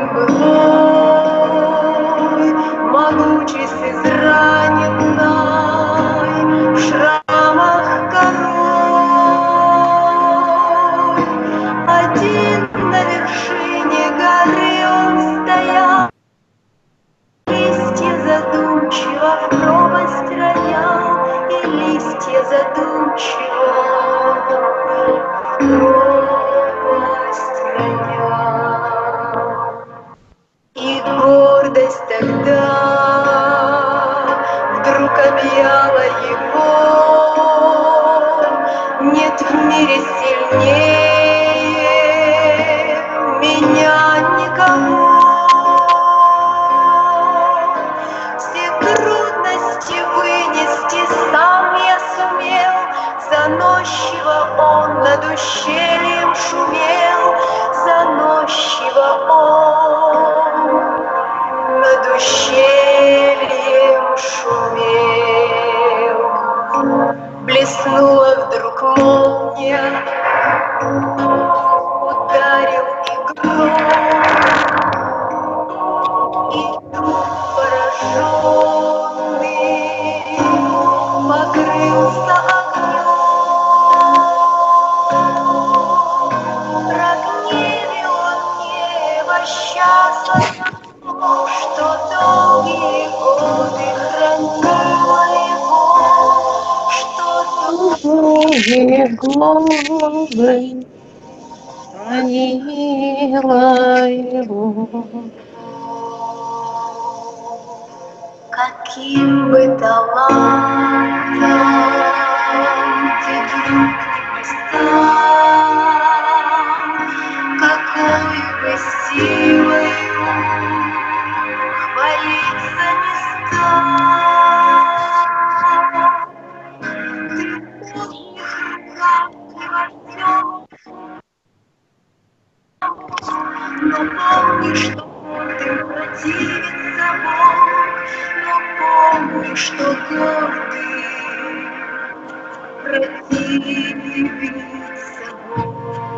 былой, могучесть израненной, в шрамах корой. Один на вершине горы он стоял, листья задумчиво в пропасть ронял, и листья задумчиво в пропасть ронял. И гордость тогда вдруг объяла его. Нет в мире сильнее меня никого. Все трудности вынести сам я сумел, заносчиво он над ущельем шумел, заносчиво он счастлив, что долгие годы хранила его, что долгие годы хранила его. Каким бы талантом ты вдруг не стал, какой бы силой хвалиться не стал, ты Божьих руках не во всем, но помни, что гордым противится Бог, но помни, что гордый противится Бог.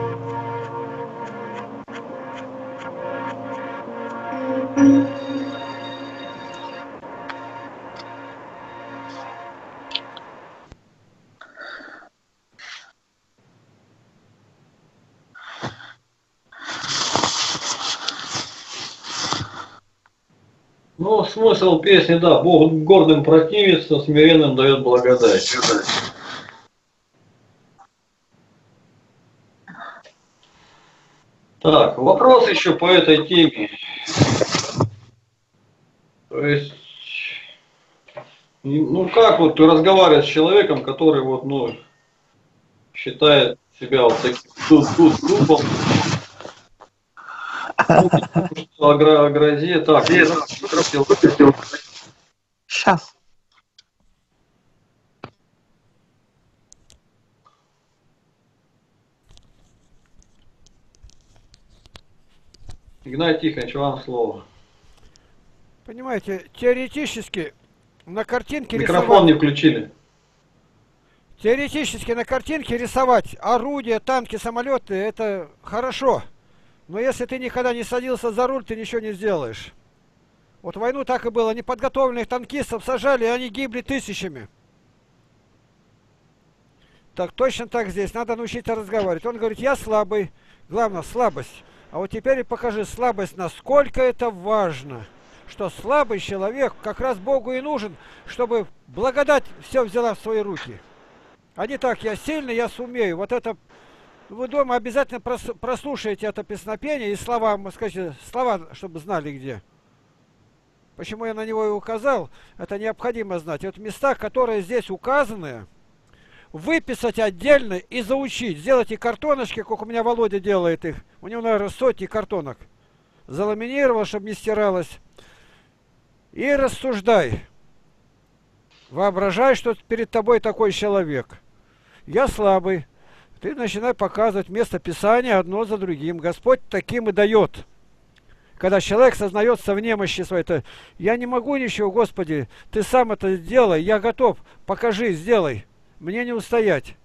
Ну, смысл песни, да, Бог гордым противится, смиренным дает благодать. Так, вопрос еще по этой теме. То есть, ну как вот разговаривать с человеком, который вот, ну, считает себя вот таким трупом, о грозе, так, Сейчас. Игнатий Тихонович, вам слово. Понимаете, теоретически на картинке Микрофон не включили. Теоретически на картинке рисовать орудия, танки, самолеты — это хорошо. Но если ты никогда не садился за руль, ты ничего не сделаешь. Вот в войну так и было. Неподготовленных танкистов сажали, и они гибли тысячами. Так точно так здесь. Надо научиться разговаривать. Он говорит, я слабый. Главное, слабость. А вот теперь и покажи слабость, насколько это важно. Что слабый человек как раз Богу и нужен, чтобы благодать все взяла в свои руки. А не так, я сильный, я сумею. Вот это... Вы дома обязательно прослушаете это песнопение и слова, скажите, слова, чтобы знали где. Почему я на него и указал, это необходимо знать. Вот места, которые здесь указаны, выписать отдельно и заучить. Сделайте картоночки, как у меня Володя делает их. У него, наверное, сотни картонок. Заламинировал, чтобы не стиралось. И рассуждай. Воображай, что перед тобой такой человек. Я слабый. Ты начинай показывать место Писания одно за другим. Господь таким и дает. Когда человек сознается в немощи своей, то я не могу ничего, Господи, ты сам это сделай, я готов, покажи, сделай, мне не устоять.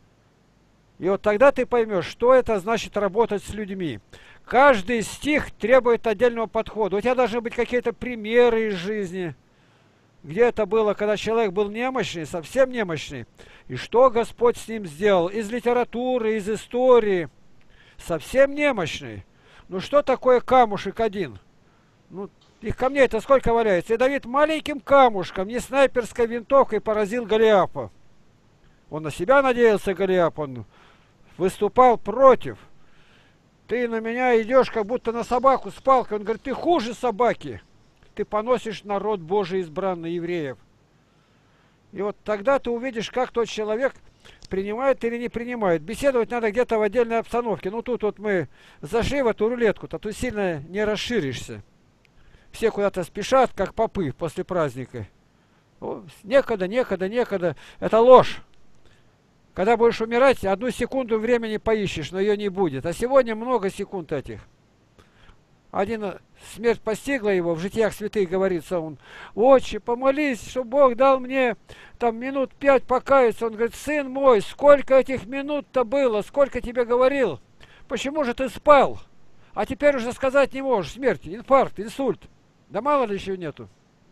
И вот тогда ты поймешь, что это значит работать с людьми. Каждый стих требует отдельного подхода. У тебя должны быть какие-то примеры из жизни, где это было, когда человек был немощный, совсем немощный. И что Господь с ним сделал? Из литературы, из истории. Совсем немощный. Ну что такое камушек один? Ну, их камней-то сколько валяется? И Давид маленьким камушком, не снайперской винтовкой поразил Голиафа. Он на себя надеялся, Голиаф, он выступал против. Ты на меня идешь, как будто на собаку с палкой. Он говорит, ты хуже собаки. Ты поносишь народ Божий избранный, евреев. И вот тогда ты увидишь, как тот человек принимает или не принимает. Беседовать надо где-то в отдельной обстановке. Ну тут вот мы зашли в эту рулетку-то, тут сильно не расширишься. Все куда-то спешат, как попы после праздника. О, некогда, некогда, некогда. Это ложь. Когда будешь умирать, 1 секунду времени поищешь, но ее не будет. А сегодня много секунд этих. Один смерть постигла его, в житиях святых говорится он, отче, помолись, чтобы Бог дал мне там минут 5 покаяться. Он говорит, сын мой, сколько этих минут-то было, сколько тебе говорил, почему же ты спал? А теперь уже сказать не можешь, смерть, инфаркт, инсульт, да мало ли еще нету.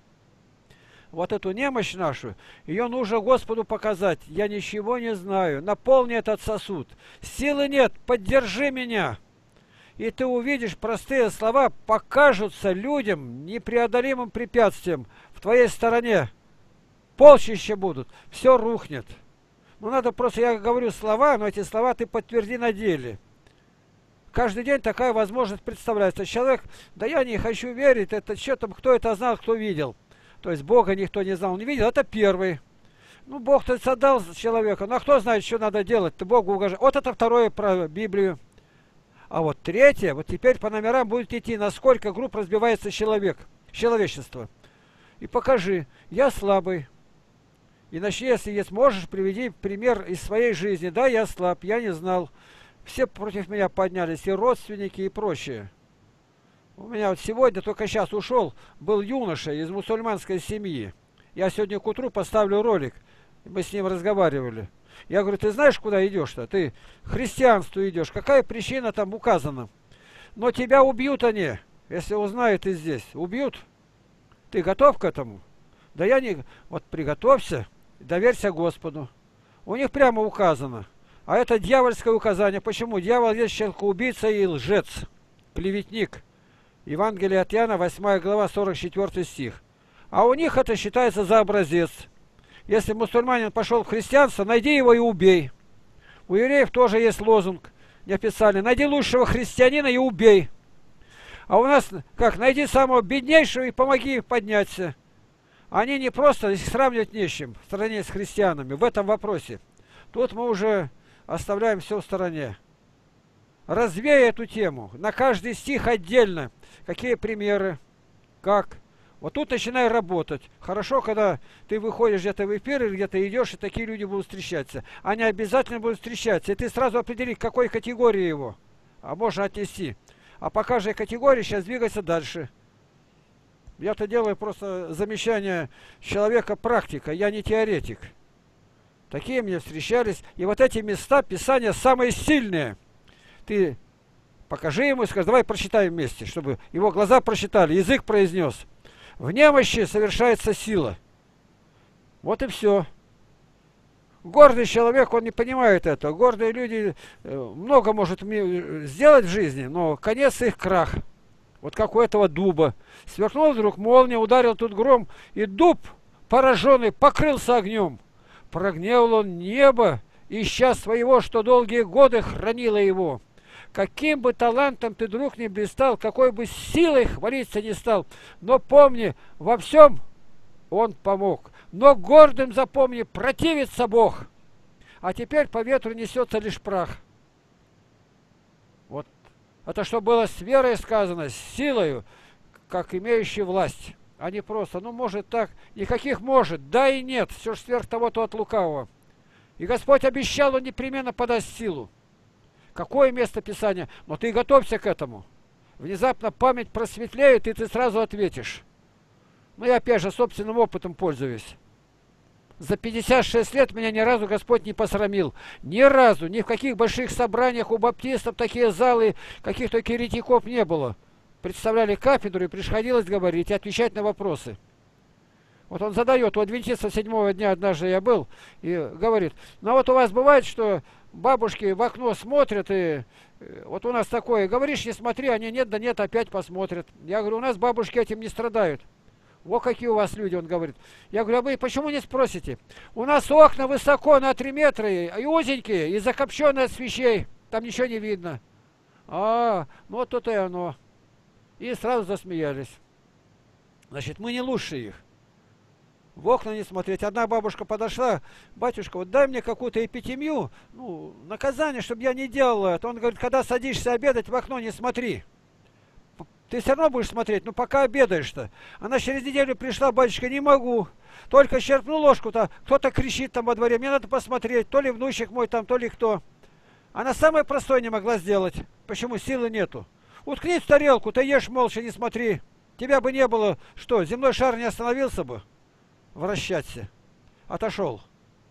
Вот эту немощь нашу, ее нужно Господу показать. Я ничего не знаю, наполни этот сосуд, силы нет, поддержи меня. И ты увидишь, простые слова покажутся людям непреодолимым препятствием в твоей стороне. Полчища будут, все рухнет. Ну надо просто, я говорю слова, но эти слова ты подтверди на деле. Каждый день такая возможность представляется. Человек, да я не хочу верить, это что там, кто это знал, кто видел. То есть Бога никто не знал, не видел, это первый. Ну, Бог-то создал человека, ну а кто знает, что надо делать, ты Богу угождаешь. Вот это второе про Библию. А вот третье, вот теперь по номерам будет идти, насколько групп разбивается человечество. И покажи, я слабый. И начни, если сможешь, приведи пример из своей жизни. Да, я слаб, я не знал. Все против меня поднялись, и родственники, и прочее. У меня вот сегодня, только сейчас ушел, был юноша из мусульманской семьи. Я сегодня к утру поставлю ролик, мы с ним разговаривали. Я говорю, ты знаешь, куда идешь-то? Ты к христианству идешь. Какая причина там указана? Но тебя убьют они, если узнают ты здесь. Убьют. Ты готов к этому? Да я не... Вот приготовься, доверься Господу. У них прямо указано. А это дьявольское указание. Почему? Дьявол есть человек-убийца и лжец, клеветник. Евангелие от Иоанна, 8 глава, 44 стих. А у них это считается за образец. Если мусульманин пошел в христианство, найди его и убей. У евреев тоже есть лозунг неофициальный. Найди лучшего христианина и убей. А у нас как? Найди самого беднейшего и помоги подняться. Они не просто, их сравнивать не с чем в стране с христианами в этом вопросе. Тут мы уже оставляем все в стороне. Развей эту тему. На каждый стих отдельно. Какие примеры? Как? Вот тут начинай работать. Хорошо, когда ты выходишь где-то в эфир или где-то идешь, и такие люди будут встречаться. Они обязательно будут встречаться. И ты сразу определи, к какой категории его. А можно отнести. А по каждой категории сейчас двигаться дальше. Я-то делаю просто замечание человека практика. Я не теоретик. Такие мне встречались. И вот эти места Писания самые сильные. Ты покажи ему и скажи, давай прочитаем вместе, чтобы его глаза прочитали, язык произнес. В немощи совершается сила. Вот и все. Гордый человек, он не понимает этого. Гордые люди много может сделать в жизни, но конец их крах. Вот как у этого дуба. Сверкнул вдруг молния, ударил тут гром, и дуб, пораженный, покрылся огнем. Прогневал он небо, ища своего, что долгие годы хранило его. Каким бы талантом ты, друг, не блистал, какой бы силой хвалиться не стал, но помни, во всем он помог. Но гордым запомни, противится Бог. А теперь по ветру несется лишь прах. Вот это что было с верой сказано, с силою, как имеющий власть. А не просто, ну может так, никаких может, да и нет, все же сверх того-то от лукавого. И Господь обещал, он непременно подаст силу. Какое место Писания? Но ты готовься к этому. Внезапно память просветлеет, и ты сразу ответишь. Ну я опять же собственным опытом пользуюсь. За 56 лет меня ни разу Господь не посрамил. Ни разу, ни в каких больших собраниях у баптистов такие залы, каких только еретиков не было. Представляли кафедру и приходилось говорить и отвечать на вопросы. Вот он задает, у адвентистов 7-го дня однажды я был, и говорит, ну вот у вас бывает, что бабушки в окно смотрят, и вот у нас такое, говоришь, не смотри, они нет, да нет, опять посмотрят. Я говорю, у нас бабушки этим не страдают. Вот какие у вас люди, он говорит. Я говорю, а вы почему не спросите? У нас окна высоко на 3 метра, и узенькие, и закопченные от свечей, там ничего не видно. Ну вот то-то и оно. И сразу засмеялись. Значит, мы не лучше их. В окна не смотреть. Одна бабушка подошла, батюшка, вот дай мне какую-то эпитемию, ну, наказание, чтобы я не делал это. Он говорит, когда садишься обедать, в окно не смотри. Ты все равно будешь смотреть, ну пока обедаешь-то. Она через неделю пришла, батюшка, не могу. Только черпну ложку-то, кто-то кричит там во дворе, мне надо посмотреть, то ли внучек мой там, то ли кто. Она самое простое не могла сделать. Почему? Силы нету. Уткнись в тарелку, ты ешь молча, не смотри. Тебя бы не было, что, земной шар не остановился бы? Вращаться. Отошел.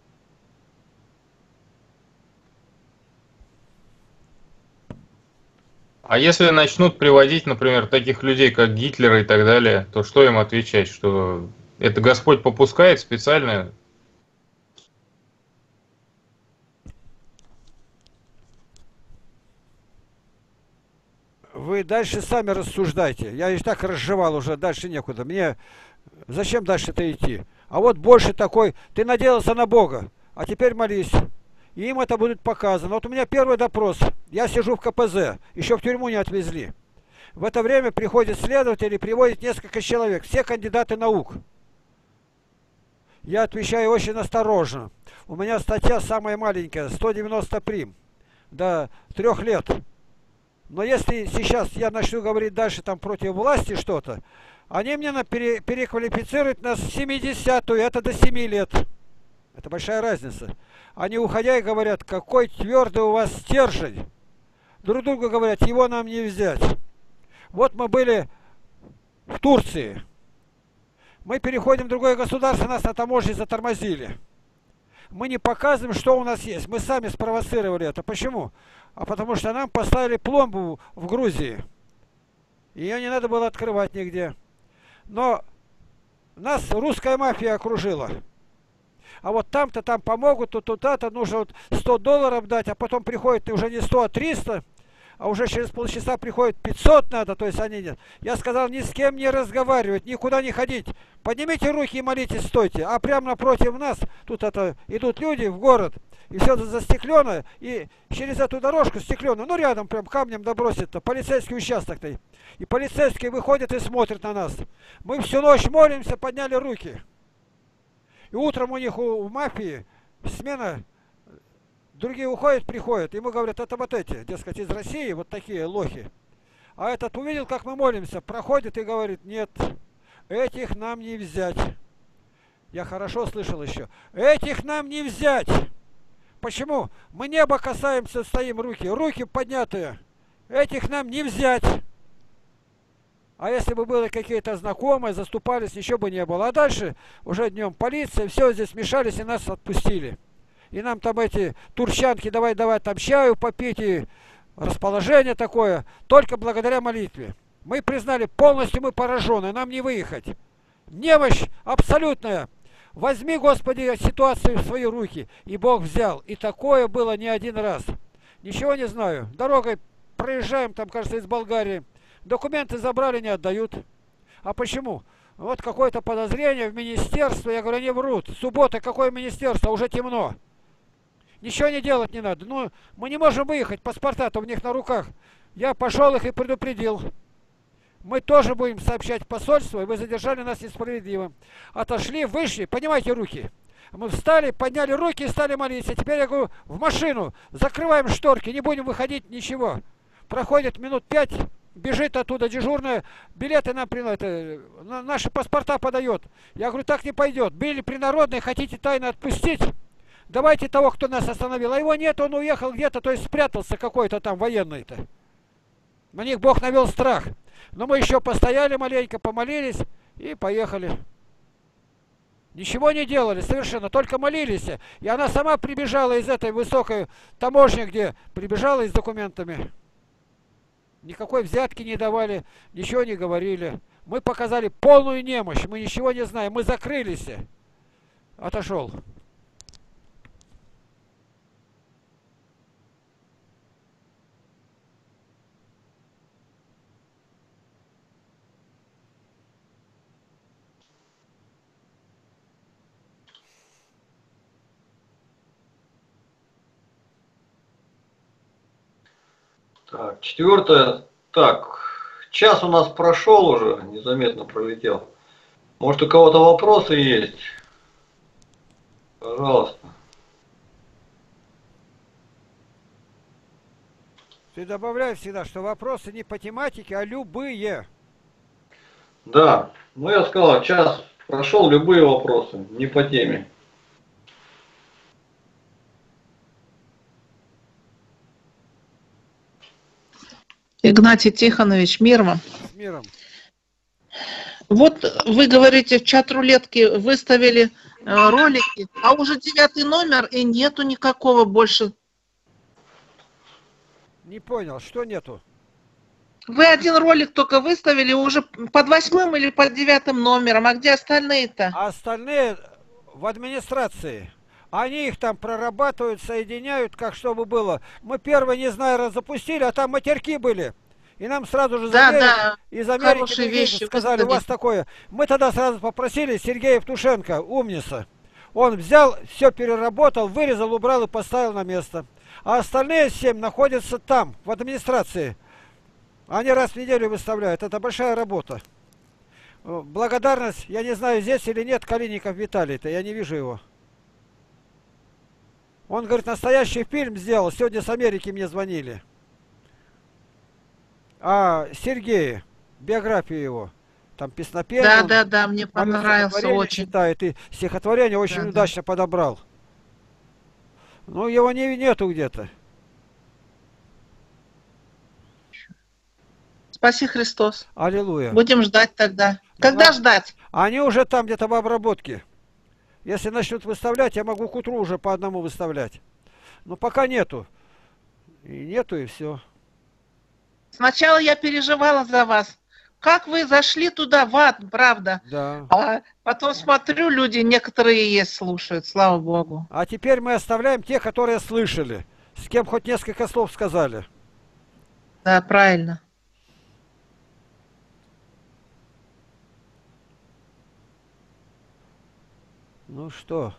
А если начнут приводить, например, таких людей, как Гитлер и так далее, то что им отвечать? Что это Господь попускает специально? Вы дальше сами рассуждайте. Я и так разжевал уже, дальше некуда. Мне зачем дальше-то идти? А вот больше такой, ты надеялся на Бога, а теперь молись. И им это будет показано. Вот у меня первый допрос. Я сижу в КПЗ, еще в тюрьму не отвезли. В это время приходит следователь и приводит несколько человек, все кандидаты наук. Я отвечаю очень осторожно. У меня статья самая маленькая, 190 прим. До 3 лет. Но если сейчас я начну говорить дальше там против власти что-то, они мне переквалифицируют на 70-ю, это до 7 лет. Это большая разница. Они, уходя, и говорят, какой твердый у вас стержень. Друг другу говорят, его нам не взять. Вот мы были в Турции. Мы переходим в другое государство, нас на таможне затормозили. Мы не показываем, что у нас есть. Мы сами спровоцировали это. Почему? А потому что нам поставили пломбу в Грузии. Ее не надо было открывать нигде. Но нас русская мафия окружила. А вот там-то там помогут, то туда-то нужно вот $100 дать, а потом приходит уже не 100, а 300, а уже через полчаса приходит 500 надо, то есть они нет. Я сказал, ни с кем не разговаривать, никуда не ходить. Поднимите руки и молитесь, стойте. А прямо напротив нас, тут идут люди в город, и все застекленное, и через эту дорожку стекленную, ну рядом прям камнем добросит-то, полицейский участок-то. И полицейские выходят и смотрят на нас. Мы всю ночь молимся, подняли руки. И утром у них в мафии смена, другие уходят, приходят. Ему говорят, это вот эти, дескать, из России, вот такие лохи. А этот увидел, как мы молимся, проходит и говорит, нет, этих нам не взять. Я хорошо слышал еще. Этих нам не взять. Почему? Мы небо касаемся, стоим руки поднятые. Этих нам не взять. А если бы были какие-то знакомые, заступались, ничего бы не было. А дальше уже днем полиция, все здесь смешались и нас отпустили. И нам там эти турчанки, давай там чаю попить, и расположение такое, только благодаря молитве. Мы признали, полностью мы поражены, нам не выехать. Немощь абсолютная. Возьми, Господи, ситуацию в свои руки. И Бог взял. И такое было не один раз. Ничего не знаю. Дорогой проезжаем, там, кажется, из Болгарии. Документы забрали, не отдают. А почему? Вот какое-то подозрение в министерство. Я говорю, они врут. Суббота, какое министерство? Уже темно. Ничего не делать не надо. Ну, мы не можем выехать. Паспорта-то у них на руках. Я пошел их и предупредил. Мы тоже будем сообщать в посольство, и вы задержали нас несправедливо. Отошли, вышли, поднимайте руки. Мы встали, подняли руки и стали молиться. Теперь я говорю, в машину, закрываем шторки, не будем выходить, ничего. Проходит минут 5, бежит оттуда дежурная, билеты нам наши паспорта подает. Я говорю, так не пойдет. Били принародные, хотите тайно отпустить? Давайте того, кто нас остановил. А его нет, он уехал где-то, то есть спрятался какой-то там военный-то. На них Бог навел страх. Но мы еще постояли маленько, помолились и поехали. Ничего не делали совершенно, только молились. И она сама прибежала из этой высокой таможни, где прибежала с документами. Никакой взятки не давали, ничего не говорили. Мы показали полную немощь, мы ничего не знаем, мы закрылись. Отошел. Так, четвертое. Так, час у нас прошел уже, незаметно пролетел. Может, у кого-то вопросы есть? Пожалуйста. Ты добавляй всегда, что вопросы не по тематике, а любые. Да, ну я сказал, час прошел, любые вопросы, не по теме. Игнатий Тихонович, мир вам. С миром. Вот вы говорите, в чат рулетки выставили ролики, а уже 9 номер и нету никакого больше. Не понял, что нету? Вы один ролик только выставили уже под 8 или под 9 номером, а где остальные-то? А остальные в администрации. Они их там прорабатывают, соединяют, как чтобы было. Мы первые, не знаю, запустили, а там матерки были. И нам сразу же Да, звонили да, из Америки, хорошие другие вещи сказали, у вас выставили. такое. Мы тогда сразу попросили Сергея Евтушенко, умница. Он взял, все переработал, вырезал, убрал и поставил на место. А остальные 7 находятся там, в администрации. Они раз в неделю выставляют. Это большая работа. Благодарность, я не знаю, здесь или нет, Калиников Виталий-то, я не вижу его. Он, говорит, настоящий фильм сделал. Сегодня с Америки мне звонили. А Сергей, биографию его, там песнопение, Да, он да, да, мне мое понравился стихотворение очень. читает, и стихотворение очень Да, да. удачно подобрал. Ну, его нету где-то. Спаси Христос. Аллилуйя. Будем ждать тогда. Когда Да. ждать? Они уже там где-то в обработке. Если начнут выставлять, я могу к утру уже по одному выставлять. Но пока нету. И нету, и все. Сначала я переживала за вас. Как вы зашли туда, в ад, правда? Да. А потом смотрю, люди некоторые есть слушают, слава Богу. А теперь мы оставляем тех, которые слышали. С кем хоть несколько слов сказали. Да, правильно. Ну что?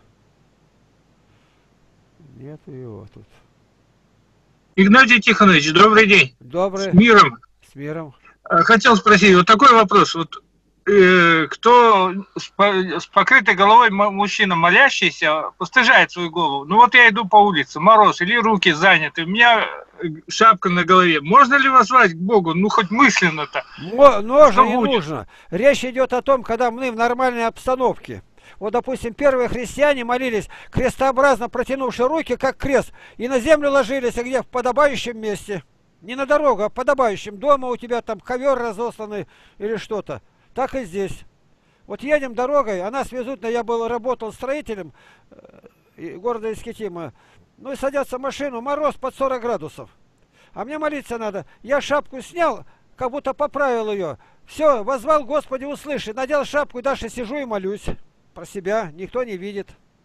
Нету его тут. Игнатий Тихонович, добрый день. Добрый. С миром. С миром. Хотел спросить, вот такой вопрос. Вот кто с покрытой головой мужчина молящийся постыжает свою голову? Ну вот я иду по улице, мороз, или руки заняты, у меня шапка на голове. Можно ли воззвать к Богу? Ну хоть мысленно-то. Можно, Что не будет? нужно. Речь идет о том, когда мы в нормальной обстановке. Вот, допустим, первые христиане молились, крестообразно протянувши руки, как крест, и на землю ложились, а где? В подобающем месте. Не на дорогу, а в подобающем. Дома у тебя там ковер разосланный или что-то. Так и здесь. Вот едем дорогой, а нас везут, я работал строителем города Искитима. Ну и садятся в машину, мороз под 40 градусов. А мне молиться надо. Я шапку снял, как будто поправил ее. Все, воззвал Господи, услыши. Надел шапку и дальше сижу и молюсь. Про себя никто не видит.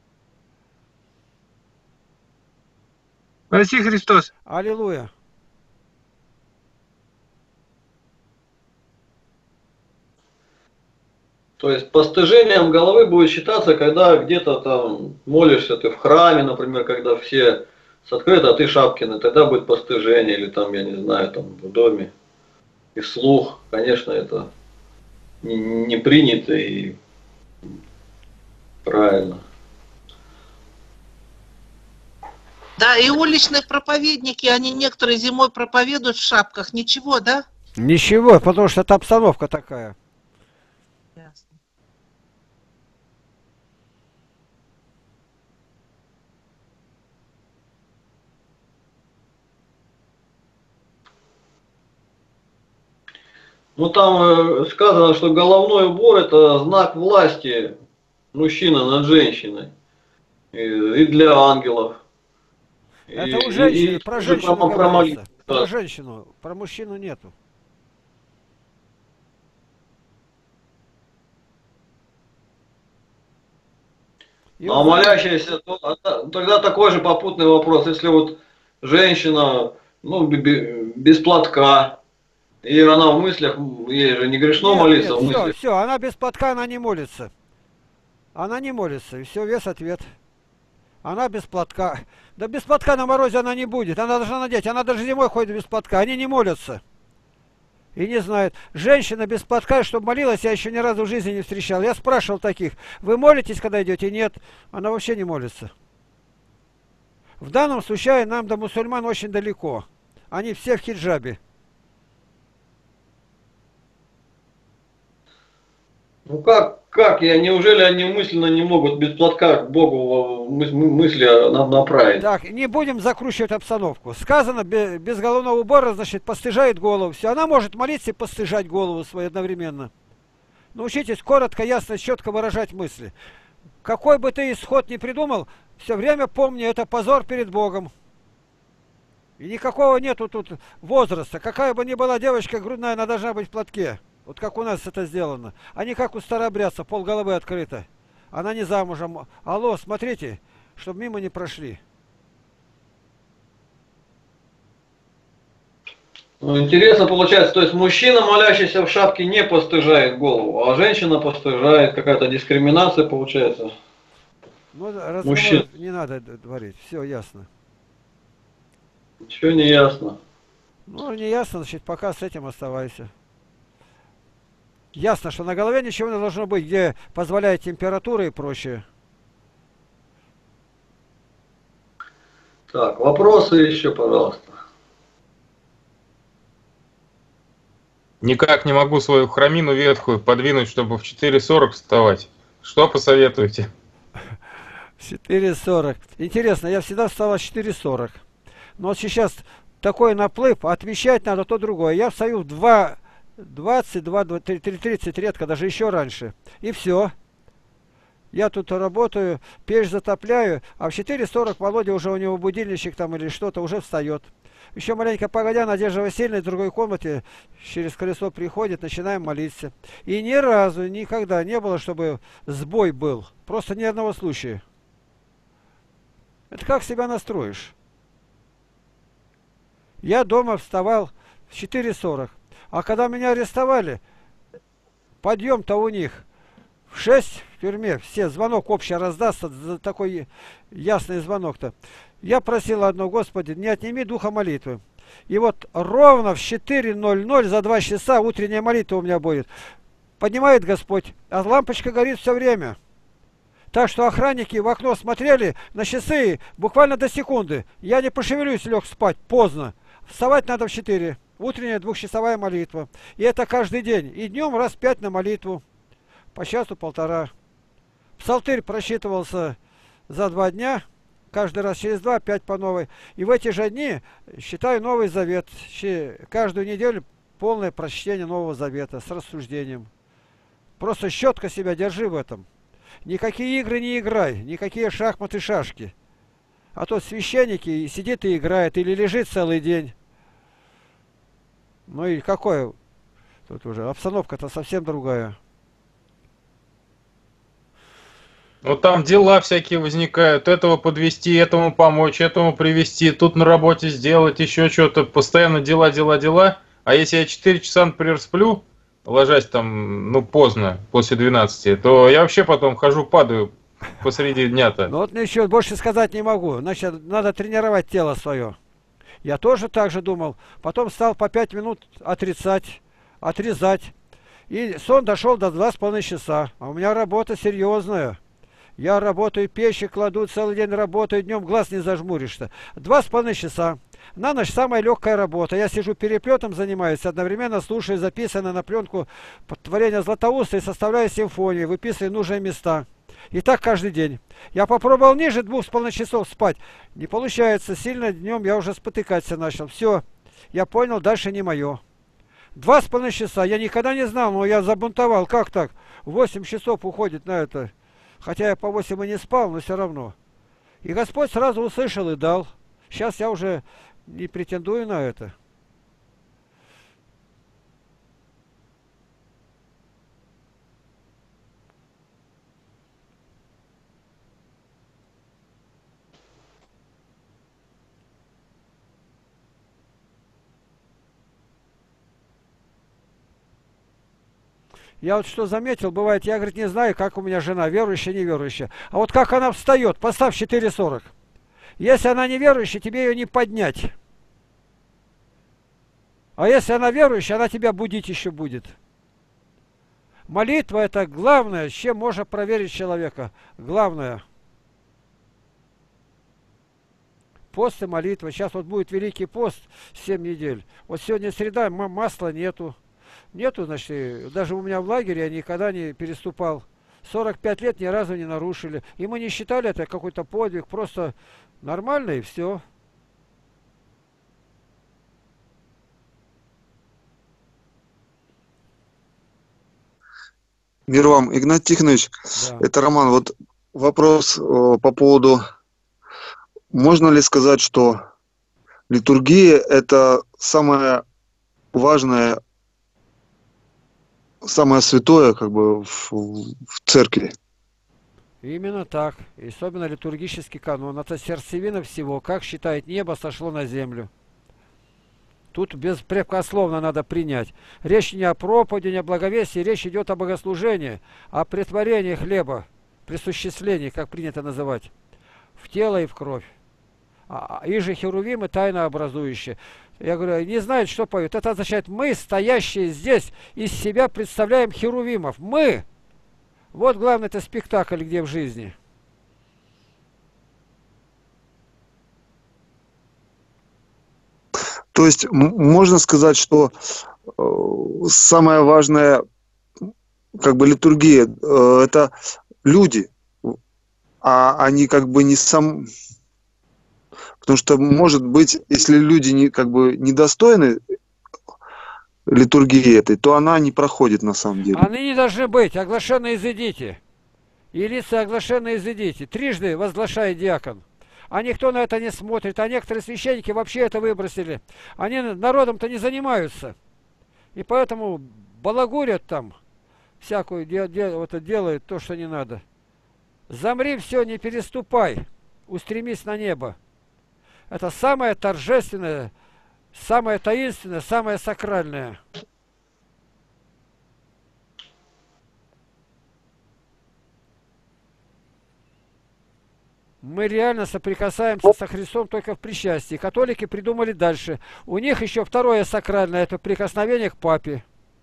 Спаси Христос. Аллилуйя. То есть постыжением головы будет считаться, когда где-то там молишься ты в храме, например, когда все с открытой, а ты Шапкиной, тогда будет постыжение, или там, я не знаю, там в доме. И вслух, конечно, это не принято и правильно. Да, и уличные проповедники, они некоторые зимой проповедуют в шапках. Ничего, да? Ничего, потому что это обстановка такая. Ясно. Ну там сказано, что головной убор это знак власти мужчины над женщиной. И для ангелов. Это у женщины, про женщину говорится. молитву. Про женщину, про мужчину нету. И Ну, а вот молящаяся, тогда такой же попутный вопрос. Если вот женщина, ну, без платка, и она в мыслях, ей же не грешно молиться в мыслях. все, она без платка, она не молится. Она не молится, и все, весь ответ. Она без платка. Да без платка на морозе она не будет, она должна надеть. Она даже зимой ходит без платка, они не молятся. И не знают. Женщина без платка, чтобы молилась, я еще ни разу в жизни не встречал. Я спрашивал таких, вы молитесь, когда идете? Нет, она вообще не молится. В данном случае нам до мусульман очень далеко. Они все в хиджабе. Ну как, неужели они мысленно не могут без платка к Богу мысли направить? Так, не будем закручивать обстановку. Сказано, без головного убора, значит, постыжает голову. Все, она может молиться и постыжать голову свою одновременно. Научитесь коротко, ясно, четко выражать мысли. Какой бы ты исход ни придумал, все время помни, это позор перед Богом. И никакого нету тут возраста. Какая бы ни была девочка грудная, она должна быть в платке. Вот как у нас это сделано. А не как у старообрядцев, полголовы открыто. Она не замужем. Алло, смотрите, чтобы мимо не прошли. Ну, интересно получается, то есть мужчина, молящийся в шапке, не постыжает голову, а женщина постыжает, какая-то дискриминация получается. Ну, Мужчина. разговор не надо говорить, все ясно. Ничего не ясно. Ну, не ясно, значит, пока с этим оставайся. Ясно, что на голове ничего не должно быть, где позволяет температура и прочее. Так, вопросы еще, пожалуйста. Никак не могу свою хромину ветхую подвинуть, чтобы в 4:40 вставать. Что посоветуете? В 4:40. Интересно, я всегда вставал в 4:40. Но вот сейчас такой наплыв, отвечать надо то другое. Я встаю в 2:20, 2:30, редко, даже еще раньше. И все. Я тут работаю, печь затопляю, а в 4:40 Володя уже, у него будильничек там или что-то, уже встает. Еще маленько погодя, Надежда Васильевна в другой комнате через колесо приходит, начинаем молиться. И ни разу, никогда не было, чтобы сбой был. Просто ни одного случая. Это как себя настроишь? Я дома вставал в 4:40. А когда меня арестовали, подъем-то у них в 6 в тюрьме. Все, звонок общий раздастся, такой ясный звонок-то. Я просил одно: Господи, не отними духа молитвы. И вот ровно в 4:00 за 2 часа утренняя молитва у меня будет. Поднимает Господь, а лампочка горит все время. Так что охранники в окно смотрели на часы буквально до секунды. Я не пошевелюсь, лег спать поздно. Вставать надо в 4. Утренняя 2-часовая молитва. И это каждый день. И днем раз 5 на молитву. По часу полтора. Псалтырь просчитывался за 2 дня. Каждый раз через 2, 5 по новой. И в эти же дни считаю Новый Завет. Каждую неделю полное прочтение Нового Завета с рассуждением. Просто четко себя держи в этом. Никакие игры не играй, никакие шахматы, шашки. А то священники сидит и играет, или лежит целый день. Ну и какое тут уже? Обстановка-то совсем другая. Ну там дела всякие возникают. Этого подвести, этому помочь, этому привести, тут на работе сделать, еще что-то. Постоянно дела, дела, дела. А если я 4 часа, например, сплю, ложась там, ну, поздно, после 12, то я вообще потом хожу, падаю посреди дня-то. Ну вот ничего больше сказать не могу. Значит, надо тренировать тело свое. Я тоже так же думал. Потом стал по 5 минут отрицать, отрезать. И сон дошел до 2,5 часа. А у меня работа серьезная. Я работаю, печи кладу, целый день работаю, днем глаз не зажмуришься. 2,5 часа. На ночь самая легкая работа. Я сижу переплетом, занимаюсь, одновременно слушаю записанное на пленку творение Златоуста и составляю симфонию, выписываю нужные места. И так каждый день. Я попробовал ниже 2,5 часов спать. Не получается. Сильно днем я уже спотыкаться начал. Все. Я понял, дальше не мое. 2,5 часа. Я никогда не знал, но я забунтовал. Как так? 8 часов уходит на это. Хотя я по 8 и не спал, но все равно. И Господь сразу услышал и дал. Сейчас я уже не претендую на это. Я вот что заметил, бывает, я, говорит, не знаю, как у меня жена, верующая, неверующая. А вот как она встает, поставь 4:40. Если она неверующая, тебе ее не поднять. А если она верующая, она тебя будить еще будет. Молитва — это главное, с чем можно проверить человека. Главное. Пост и молитва. Сейчас вот будет Великий пост 7 недель. Вот сегодня среда, масла нету. Нету, значит, даже у меня в лагере я никогда не переступал. 45 лет ни разу не нарушили. И мы не считали это какой-то подвиг, просто нормально и все. Мир вам, Игнат Тихонович, Да. это Роман. Вот вопрос по поводу, можно ли сказать, что литургия — это самое важное, самое святое как бы в церкви? Именно так. И особенно литургический канон. Это сердцевина всего. Как считает, небо сошло на землю. Тут беспрекословно надо принять. Речь не о проповеди, не о благовестии, речь идет о богослужении, о претворении хлеба, присуществлении, как принято называть, в тело и в кровь. И же херувимы тайно образующие. Я говорю, не знают, что поют. Это означает, мы, стоящие здесь, из себя представляем херувимов. Мы! Вот главный это спектакль, где в жизни. То есть можно сказать, что самая важная как бы литургия это люди, а они как бы не сам... Потому что, может быть, если люди не, как бы недостойны литургии этой, то она не проходит на самом деле. Они не должны быть оглашенные изыдите. И лица оглашенные изыдите. Трижды возглашает диакон. А никто на это не смотрит. А некоторые священники вообще это выбросили. Они народом-то не занимаются. И поэтому балагурят там. Всякую делают то, что не надо. Замри, все, не переступай. Устремись на небо. Это самое торжественное, самое таинственное, самое сакральное. Мы реально соприкасаемся со Христом только в причастии. Католики придумали дальше. У них еще второе сакральное, это прикосновение к папе.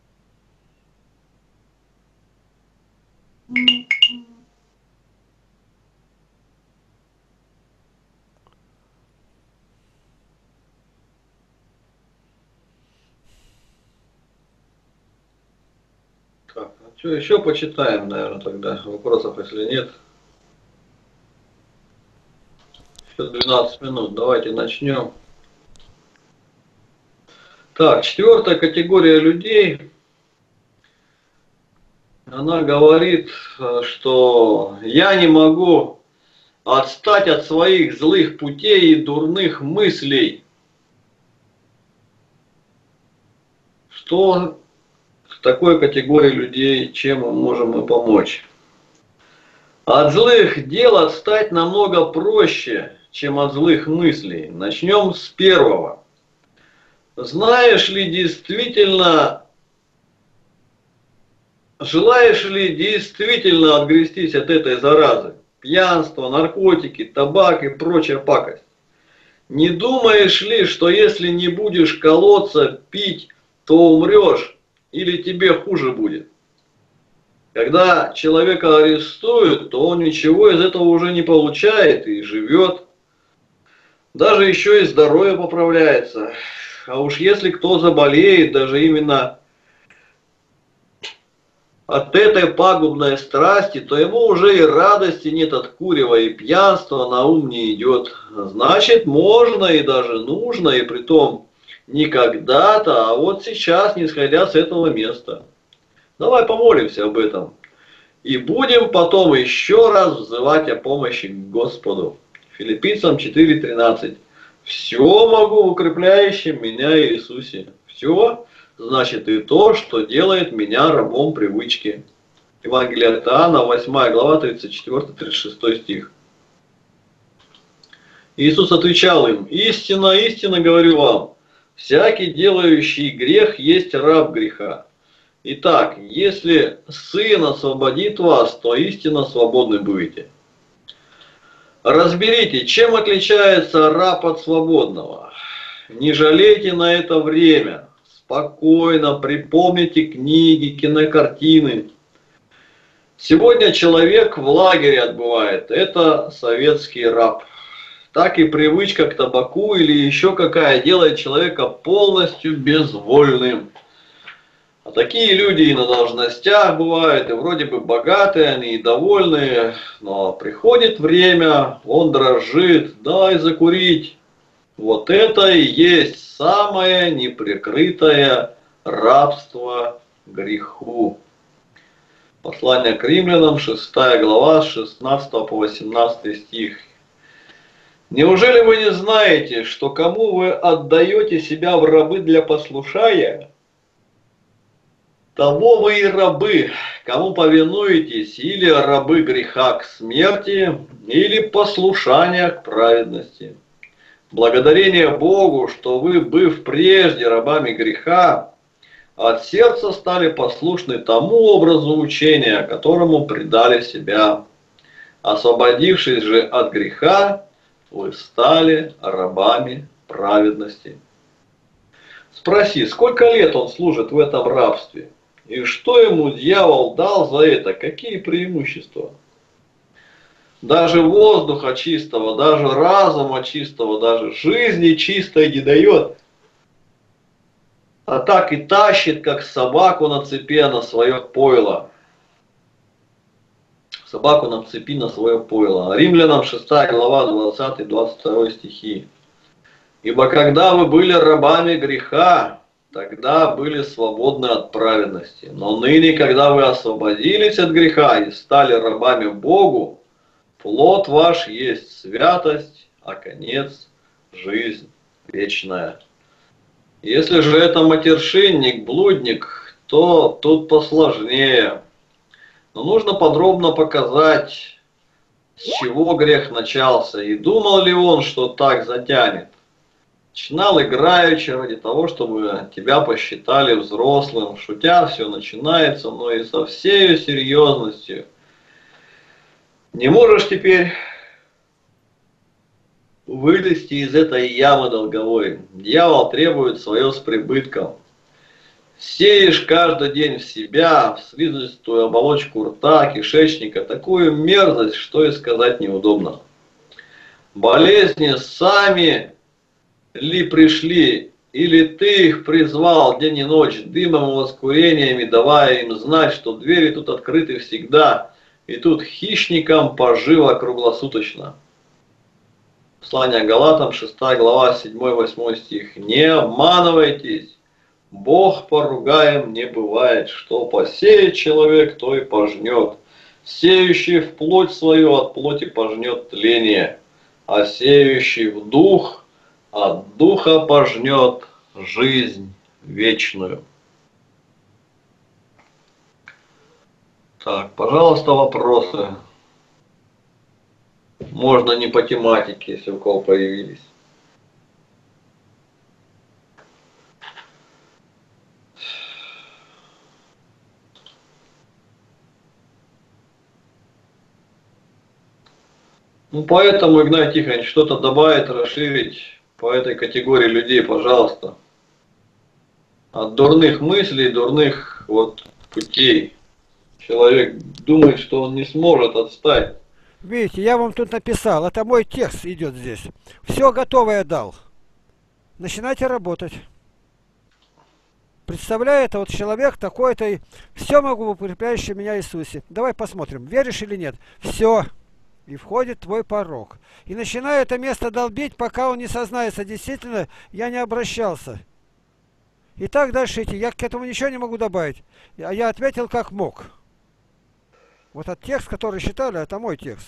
Так, ну что, еще почитаем, наверное, тогда. Вопросов, если нет. Еще 12 минут. Давайте начнем. Так, четвертая категория людей. Она говорит, что я не могу отстать от своих злых путей и дурных мыслей. Что в такой категории людей, чем мы можем помочь? От злых дел отстать намного проще, чем от злых мыслей. Начнем с первого. Знаешь ли действительно, желаешь ли действительно отгрестись от этой заразы? Пьянство, наркотики, табак и прочая пакость. Не думаешь ли, что если не будешь колоться, пить, то умрешь или тебе хуже будет? Когда человека арестуют, то он ничего из этого уже не получает и живет. Даже еще и здоровье поправляется. А уж если кто заболеет, даже именно от этой пагубной страсти, то ему уже и радости нет от курева, и пьянства на ум не идет. Значит, можно и даже нужно, и притом не когда-то, а вот сейчас, не сходя с этого места. Давай помолимся об этом. И будем потом еще раз взывать о помощи к Господу. Филиппийцам 4:13. Все могу в укрепляющем меня Иисусе. Все значит и то, что делает меня рабом привычки. Евангелие от Иоанна, 8 глава, 34-36 стих. Иисус отвечал им: истинно, истинно говорю вам, всякий делающий грех есть раб греха. Итак, если Сын освободит вас, то истинно свободны будете. Разберите, чем отличается раб от свободного. Не жалейте на это время. Спокойно припомните книги, кинокартины. Сегодня человек в лагере отбывает. Это советский раб. Так и привычка к табаку или еще какая делает человека полностью безвольным. А такие люди и на должностях бывают, и вроде бы богатые они, и довольные, но приходит время, он дрожит, дай закурить. Вот это и есть самое неприкрытое рабство греху. Послание к римлянам, 6 глава, с 16 по 18 стих. Неужели вы не знаете, что кому вы отдаете себя в рабы для послушания, того вы и рабы, кому повинуетесь, или рабы греха к смерти, или послушания к праведности. Благодарение Богу, что вы, быв прежде рабами греха, от сердца стали послушны тому образу учения, которому предали себя. Освободившись же от греха, вы стали рабами праведности. Спроси, сколько лет он служит в этом рабстве? И что ему дьявол дал за это? Какие преимущества? Даже воздуха чистого, даже разума чистого, даже жизни чистой не дает. А так и тащит, как собаку на цепи на свое пойло. Собаку на цепи на свое пойло. Римлянам 6 глава 20-22 стихи. Ибо когда вы были рабами греха, тогда были свободны от праведности. Но ныне, когда вы освободились от греха и стали рабами Богу, плод ваш есть святость, а конец – жизнь вечная. Если же это матершинник, блудник, то тут посложнее. Но нужно подробно показать, с чего грех начался, и думал ли он, что так затянет. Начинал играючи ради того, чтобы тебя посчитали взрослым. Шутя все начинается, но и со всей серьезностью. Не можешь теперь вылезти из этой ямы долговой. Дьявол требует свое с прибытком. Сеешь каждый день в себя, в слизистую оболочку рта, кишечника, такую мерзость, что и сказать неудобно. Болезни сами ли пришли, или ты их призвал день и ночь дымом и воскурениями, давая им знать, что двери тут открыты всегда, и тут хищникам поживо круглосуточно. Послание Галатам, 6 глава, 7-8 стих. Не обманывайтесь, Бог поругаем не бывает, что посеет человек, то и пожнет. Сеющий в плоть свою от плоти пожнет тление, а сеющий в дух от духа пожнет жизнь вечную. Так, пожалуйста, вопросы. Можно не по тематике, если у кого появились. Ну, поэтому, Игнатий Тихонович, что-то добавить, расширить по этой категории людей, пожалуйста. От дурных мыслей, дурных путей. Человек думает, что он не сможет отстать. Видите, я вам тут написал, это мой текст идет здесь. Все готовое дал. Начинайте работать. Представляю, это человек такой-то, и все могу в укрепляющем меня Иисусе. Давай посмотрим, веришь или нет. Все. И входит твой порог. И начинаю это место долбить, пока он не сознается. Действительно, я не обращался. И так дальше идти. Я к этому ничего не могу добавить. Я ответил как мог. Вот этот текст, который считали, это мой текст.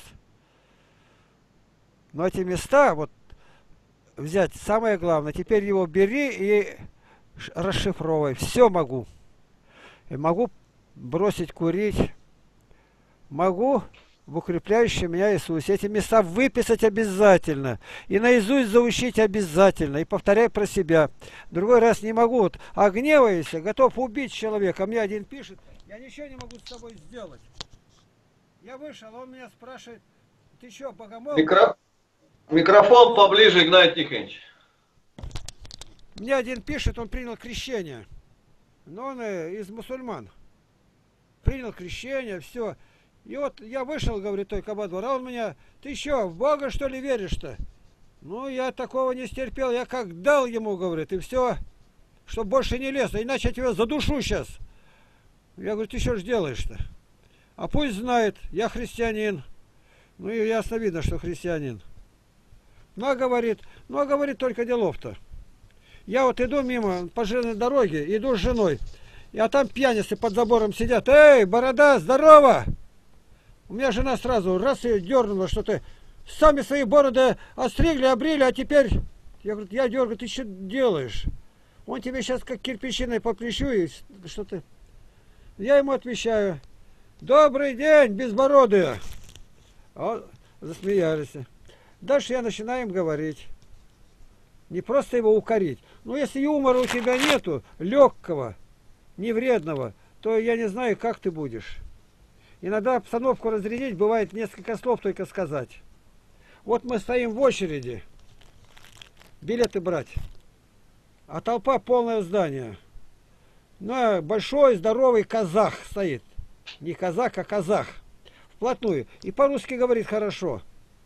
Но эти места, взять самое главное, теперь его бери и расшифровывай. Все могу. И могу бросить курить. Могу в укрепляющем меня Иисусе. Эти места выписать обязательно. И наизусть заучить обязательно. И повторяй про себя. Другой раз не могу. А гневаюсь, готов убить человека. Мне один пишет, я ничего не могу с тобой сделать. Я вышел, он меня спрашивает, ты что, богомол? Микрофон поближе, Игнатий Тихонович. Мне один пишет, он принял крещение. Но он из мусульман. Принял крещение, все. И я вышел, говорит, той кабадвор, а он меня, ты что, в Бога что ли веришь-то? Ну, я такого не стерпел, я как дал ему, говорит, и все, чтоб больше не лез, иначе я тебя задушу сейчас. Я говорю, ты что ж делаешь-то? А пусть знает, я христианин. Ну и ясно видно, что христианин. Ну а говорит только делов-то. Я иду мимо по железной дороге, иду с женой. А там пьяницы под забором сидят. Эй, борода, здорово! У меня жена сразу раз ее дернула, что ты сами свои бороды остригли, обрили, а теперь... Я говорю, я дергаю, ты что делаешь? Он тебе сейчас как кирпичиной по плечу и что ты... Я ему отвечаю. Добрый день, безбородые. Засмеялись. Дальше я начинаю им говорить. Не просто его укорить. Но если юмора у тебя нету, легкого, невредного, то я не знаю, как ты будешь. Иногда обстановку разрядить, бывает несколько слов только сказать. Вот мы стоим в очереди, билеты брать, а толпа полное здание. Ну, большой здоровый казах стоит. Не казак, а казах. Вплотную. И по-русски говорит хорошо.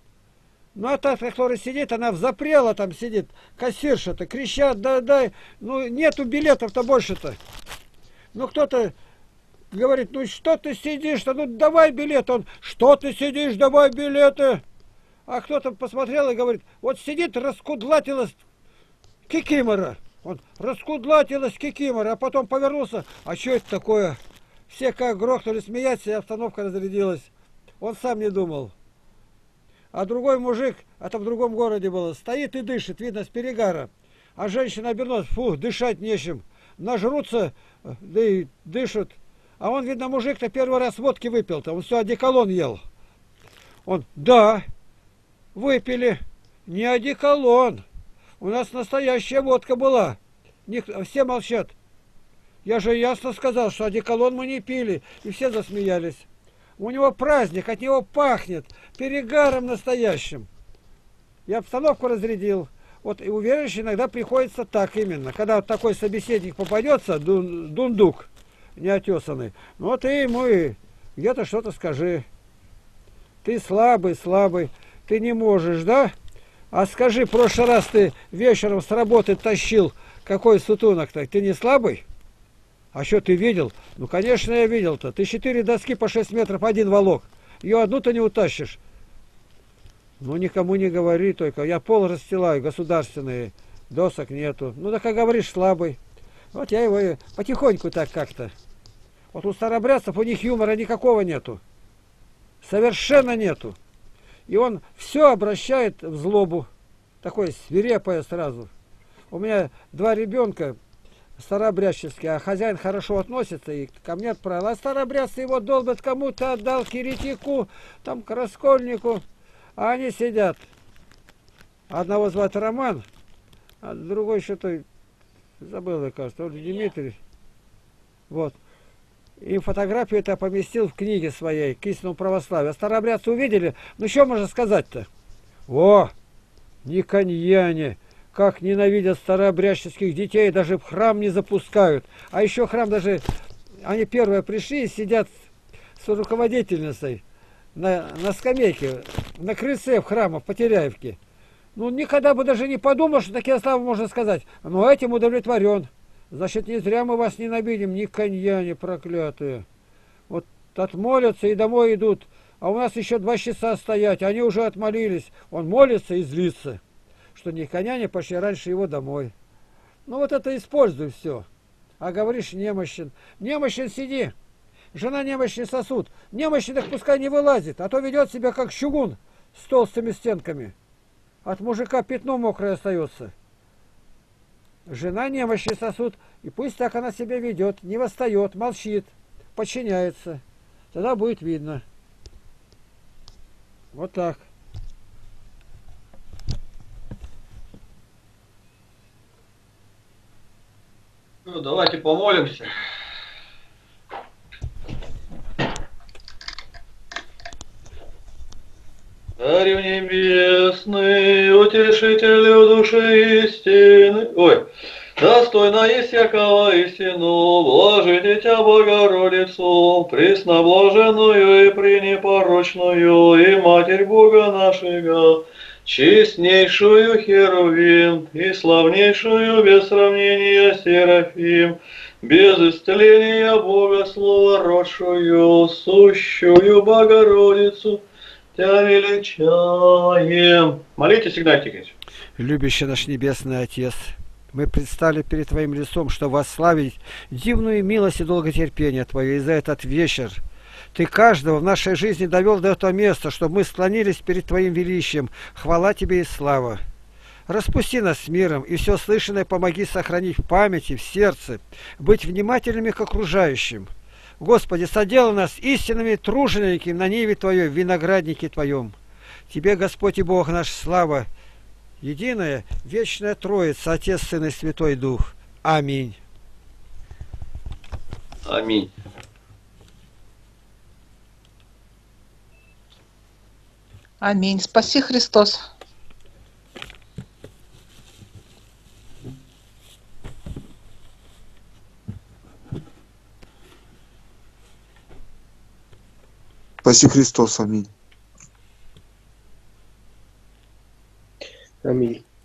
Ну, а та, которая сидит, она взапрела там сидит. Кассирша-то кричат, дай. Ну, нету билетов-то больше-то. Ну, кто-то говорит, ну, что ты сидишь-то? Ну, давай билет. Он, что ты сидишь, давай билеты. А кто-то посмотрел и говорит, вот сидит, раскудлатилась кикимора. Он раскудлатилась кикимора, а потом повернулся. А что это такое? Все как грохнули смеяться, и обстановка разрядилась. Он сам не думал. А другой мужик, это в другом городе было, стоит и дышит, видно, с перегара. А женщина обернулась, фу, дышать нечем. Нажрутся, да и дышат. А он, видно, мужик-то первый раз водки выпил-то, он все одеколон ел. Он, да, выпили, не одеколон. У нас настоящая водка была. Все молчат. Я же ясно сказал, что одеколон мы не пили. И все засмеялись. У него праздник, от него пахнет перегаром настоящим. Я обстановку разрядил. Вот и уверен, иногда приходится так именно. Когда вот такой собеседник попадется, дундук неотесанный, ну вот ты ему и где-то что-то скажи. Ты слабый, ты не можешь, да? А скажи, в прошлый раз ты вечером с работы тащил какой сутунок-то? Ты не слабый? А что ты видел? Ну, конечно, я видел-то. Ты 4 доски по 6 метров один волок. Ее одну-то не утащишь. Ну, никому не говори только. Я пол расстилаю, государственные. Досок нету. Ну, так как говоришь, слабый. Вот я его и потихоньку так как-то. Вот у старобрядцев у них юмора никакого нету. Совершенно нету. И он все обращает в злобу. Такое свирепое сразу. У меня 2 ребенка старообрядческие, а хозяин хорошо относится и ко мне отправил. А старообрядцы его долбят, кому-то отдал, Киритику, там, к Раскольнику. А они сидят. Одного звать Роман, а другой что-то, забыл, я, кажется, он Дмитрий. Вот. И фотографию это поместил в книге своей к истинному православию. А старообрядцы увидели, ну что можно сказать-то? О, никоньяне, как ненавидят старообрядческих детей, даже в храм не запускают. А еще храм даже, они первые пришли и сидят с руководительницей на скамейке, на крыльце в храме в Потеряевке. Ну, никогда бы даже не подумал, что такие слова можно сказать. Но этим удовлетворен. Значит, не зря мы вас ненавидим, никоньяне проклятые. Вот отмолятся и домой идут. А у нас еще 2 часа стоять, они уже отмолились. Он молится и злится, что никоняне пошли раньше его домой. Ну вот это используй все. А говоришь, немощен. Немощен сиди. Жена немощный сосуд. Немощный так пускай не вылазит, а то ведет себя как чугун с толстыми стенками. От мужика пятно мокрое остается. Жена немощный сосуд, и пусть так она себя ведет, не восстает, молчит, подчиняется. Тогда будет видно. Вот так. Ну, давайте помолимся. Царю небесный, утешителю души истины, достойно есть всякого истину, блажи Дитя Богородицу, пресноблаженную и пренепорочную, и Матерь Бога нашего, честнейшую Херувим и славнейшую без сравнения Серафим, без исцеления Бога Слова родшую, сущую Богородицу, Тя величаем. Молитесь, Игнатий Игоревич. Любящий наш Небесный Отец, мы предстали перед Твоим лицом, что восславить дивную милость и долготерпение Твое. И за этот вечер Ты каждого в нашей жизни довел до этого места, чтобы мы склонились перед Твоим величием. Хвала Тебе и слава. Распусти нас с миром, и все слышанное помоги сохранить в памяти, в сердце, быть внимательными к окружающим. Господи, соделай нас истинными тружениками на ниве Твоей, в винограднике Твоем. Тебе, Господь и Бог наш, слава единая, вечная Троица, Отец, Сын и Святой Дух. Аминь. Аминь. Аминь. Спаси Христос. Спаси Христос, аминь. Аминь.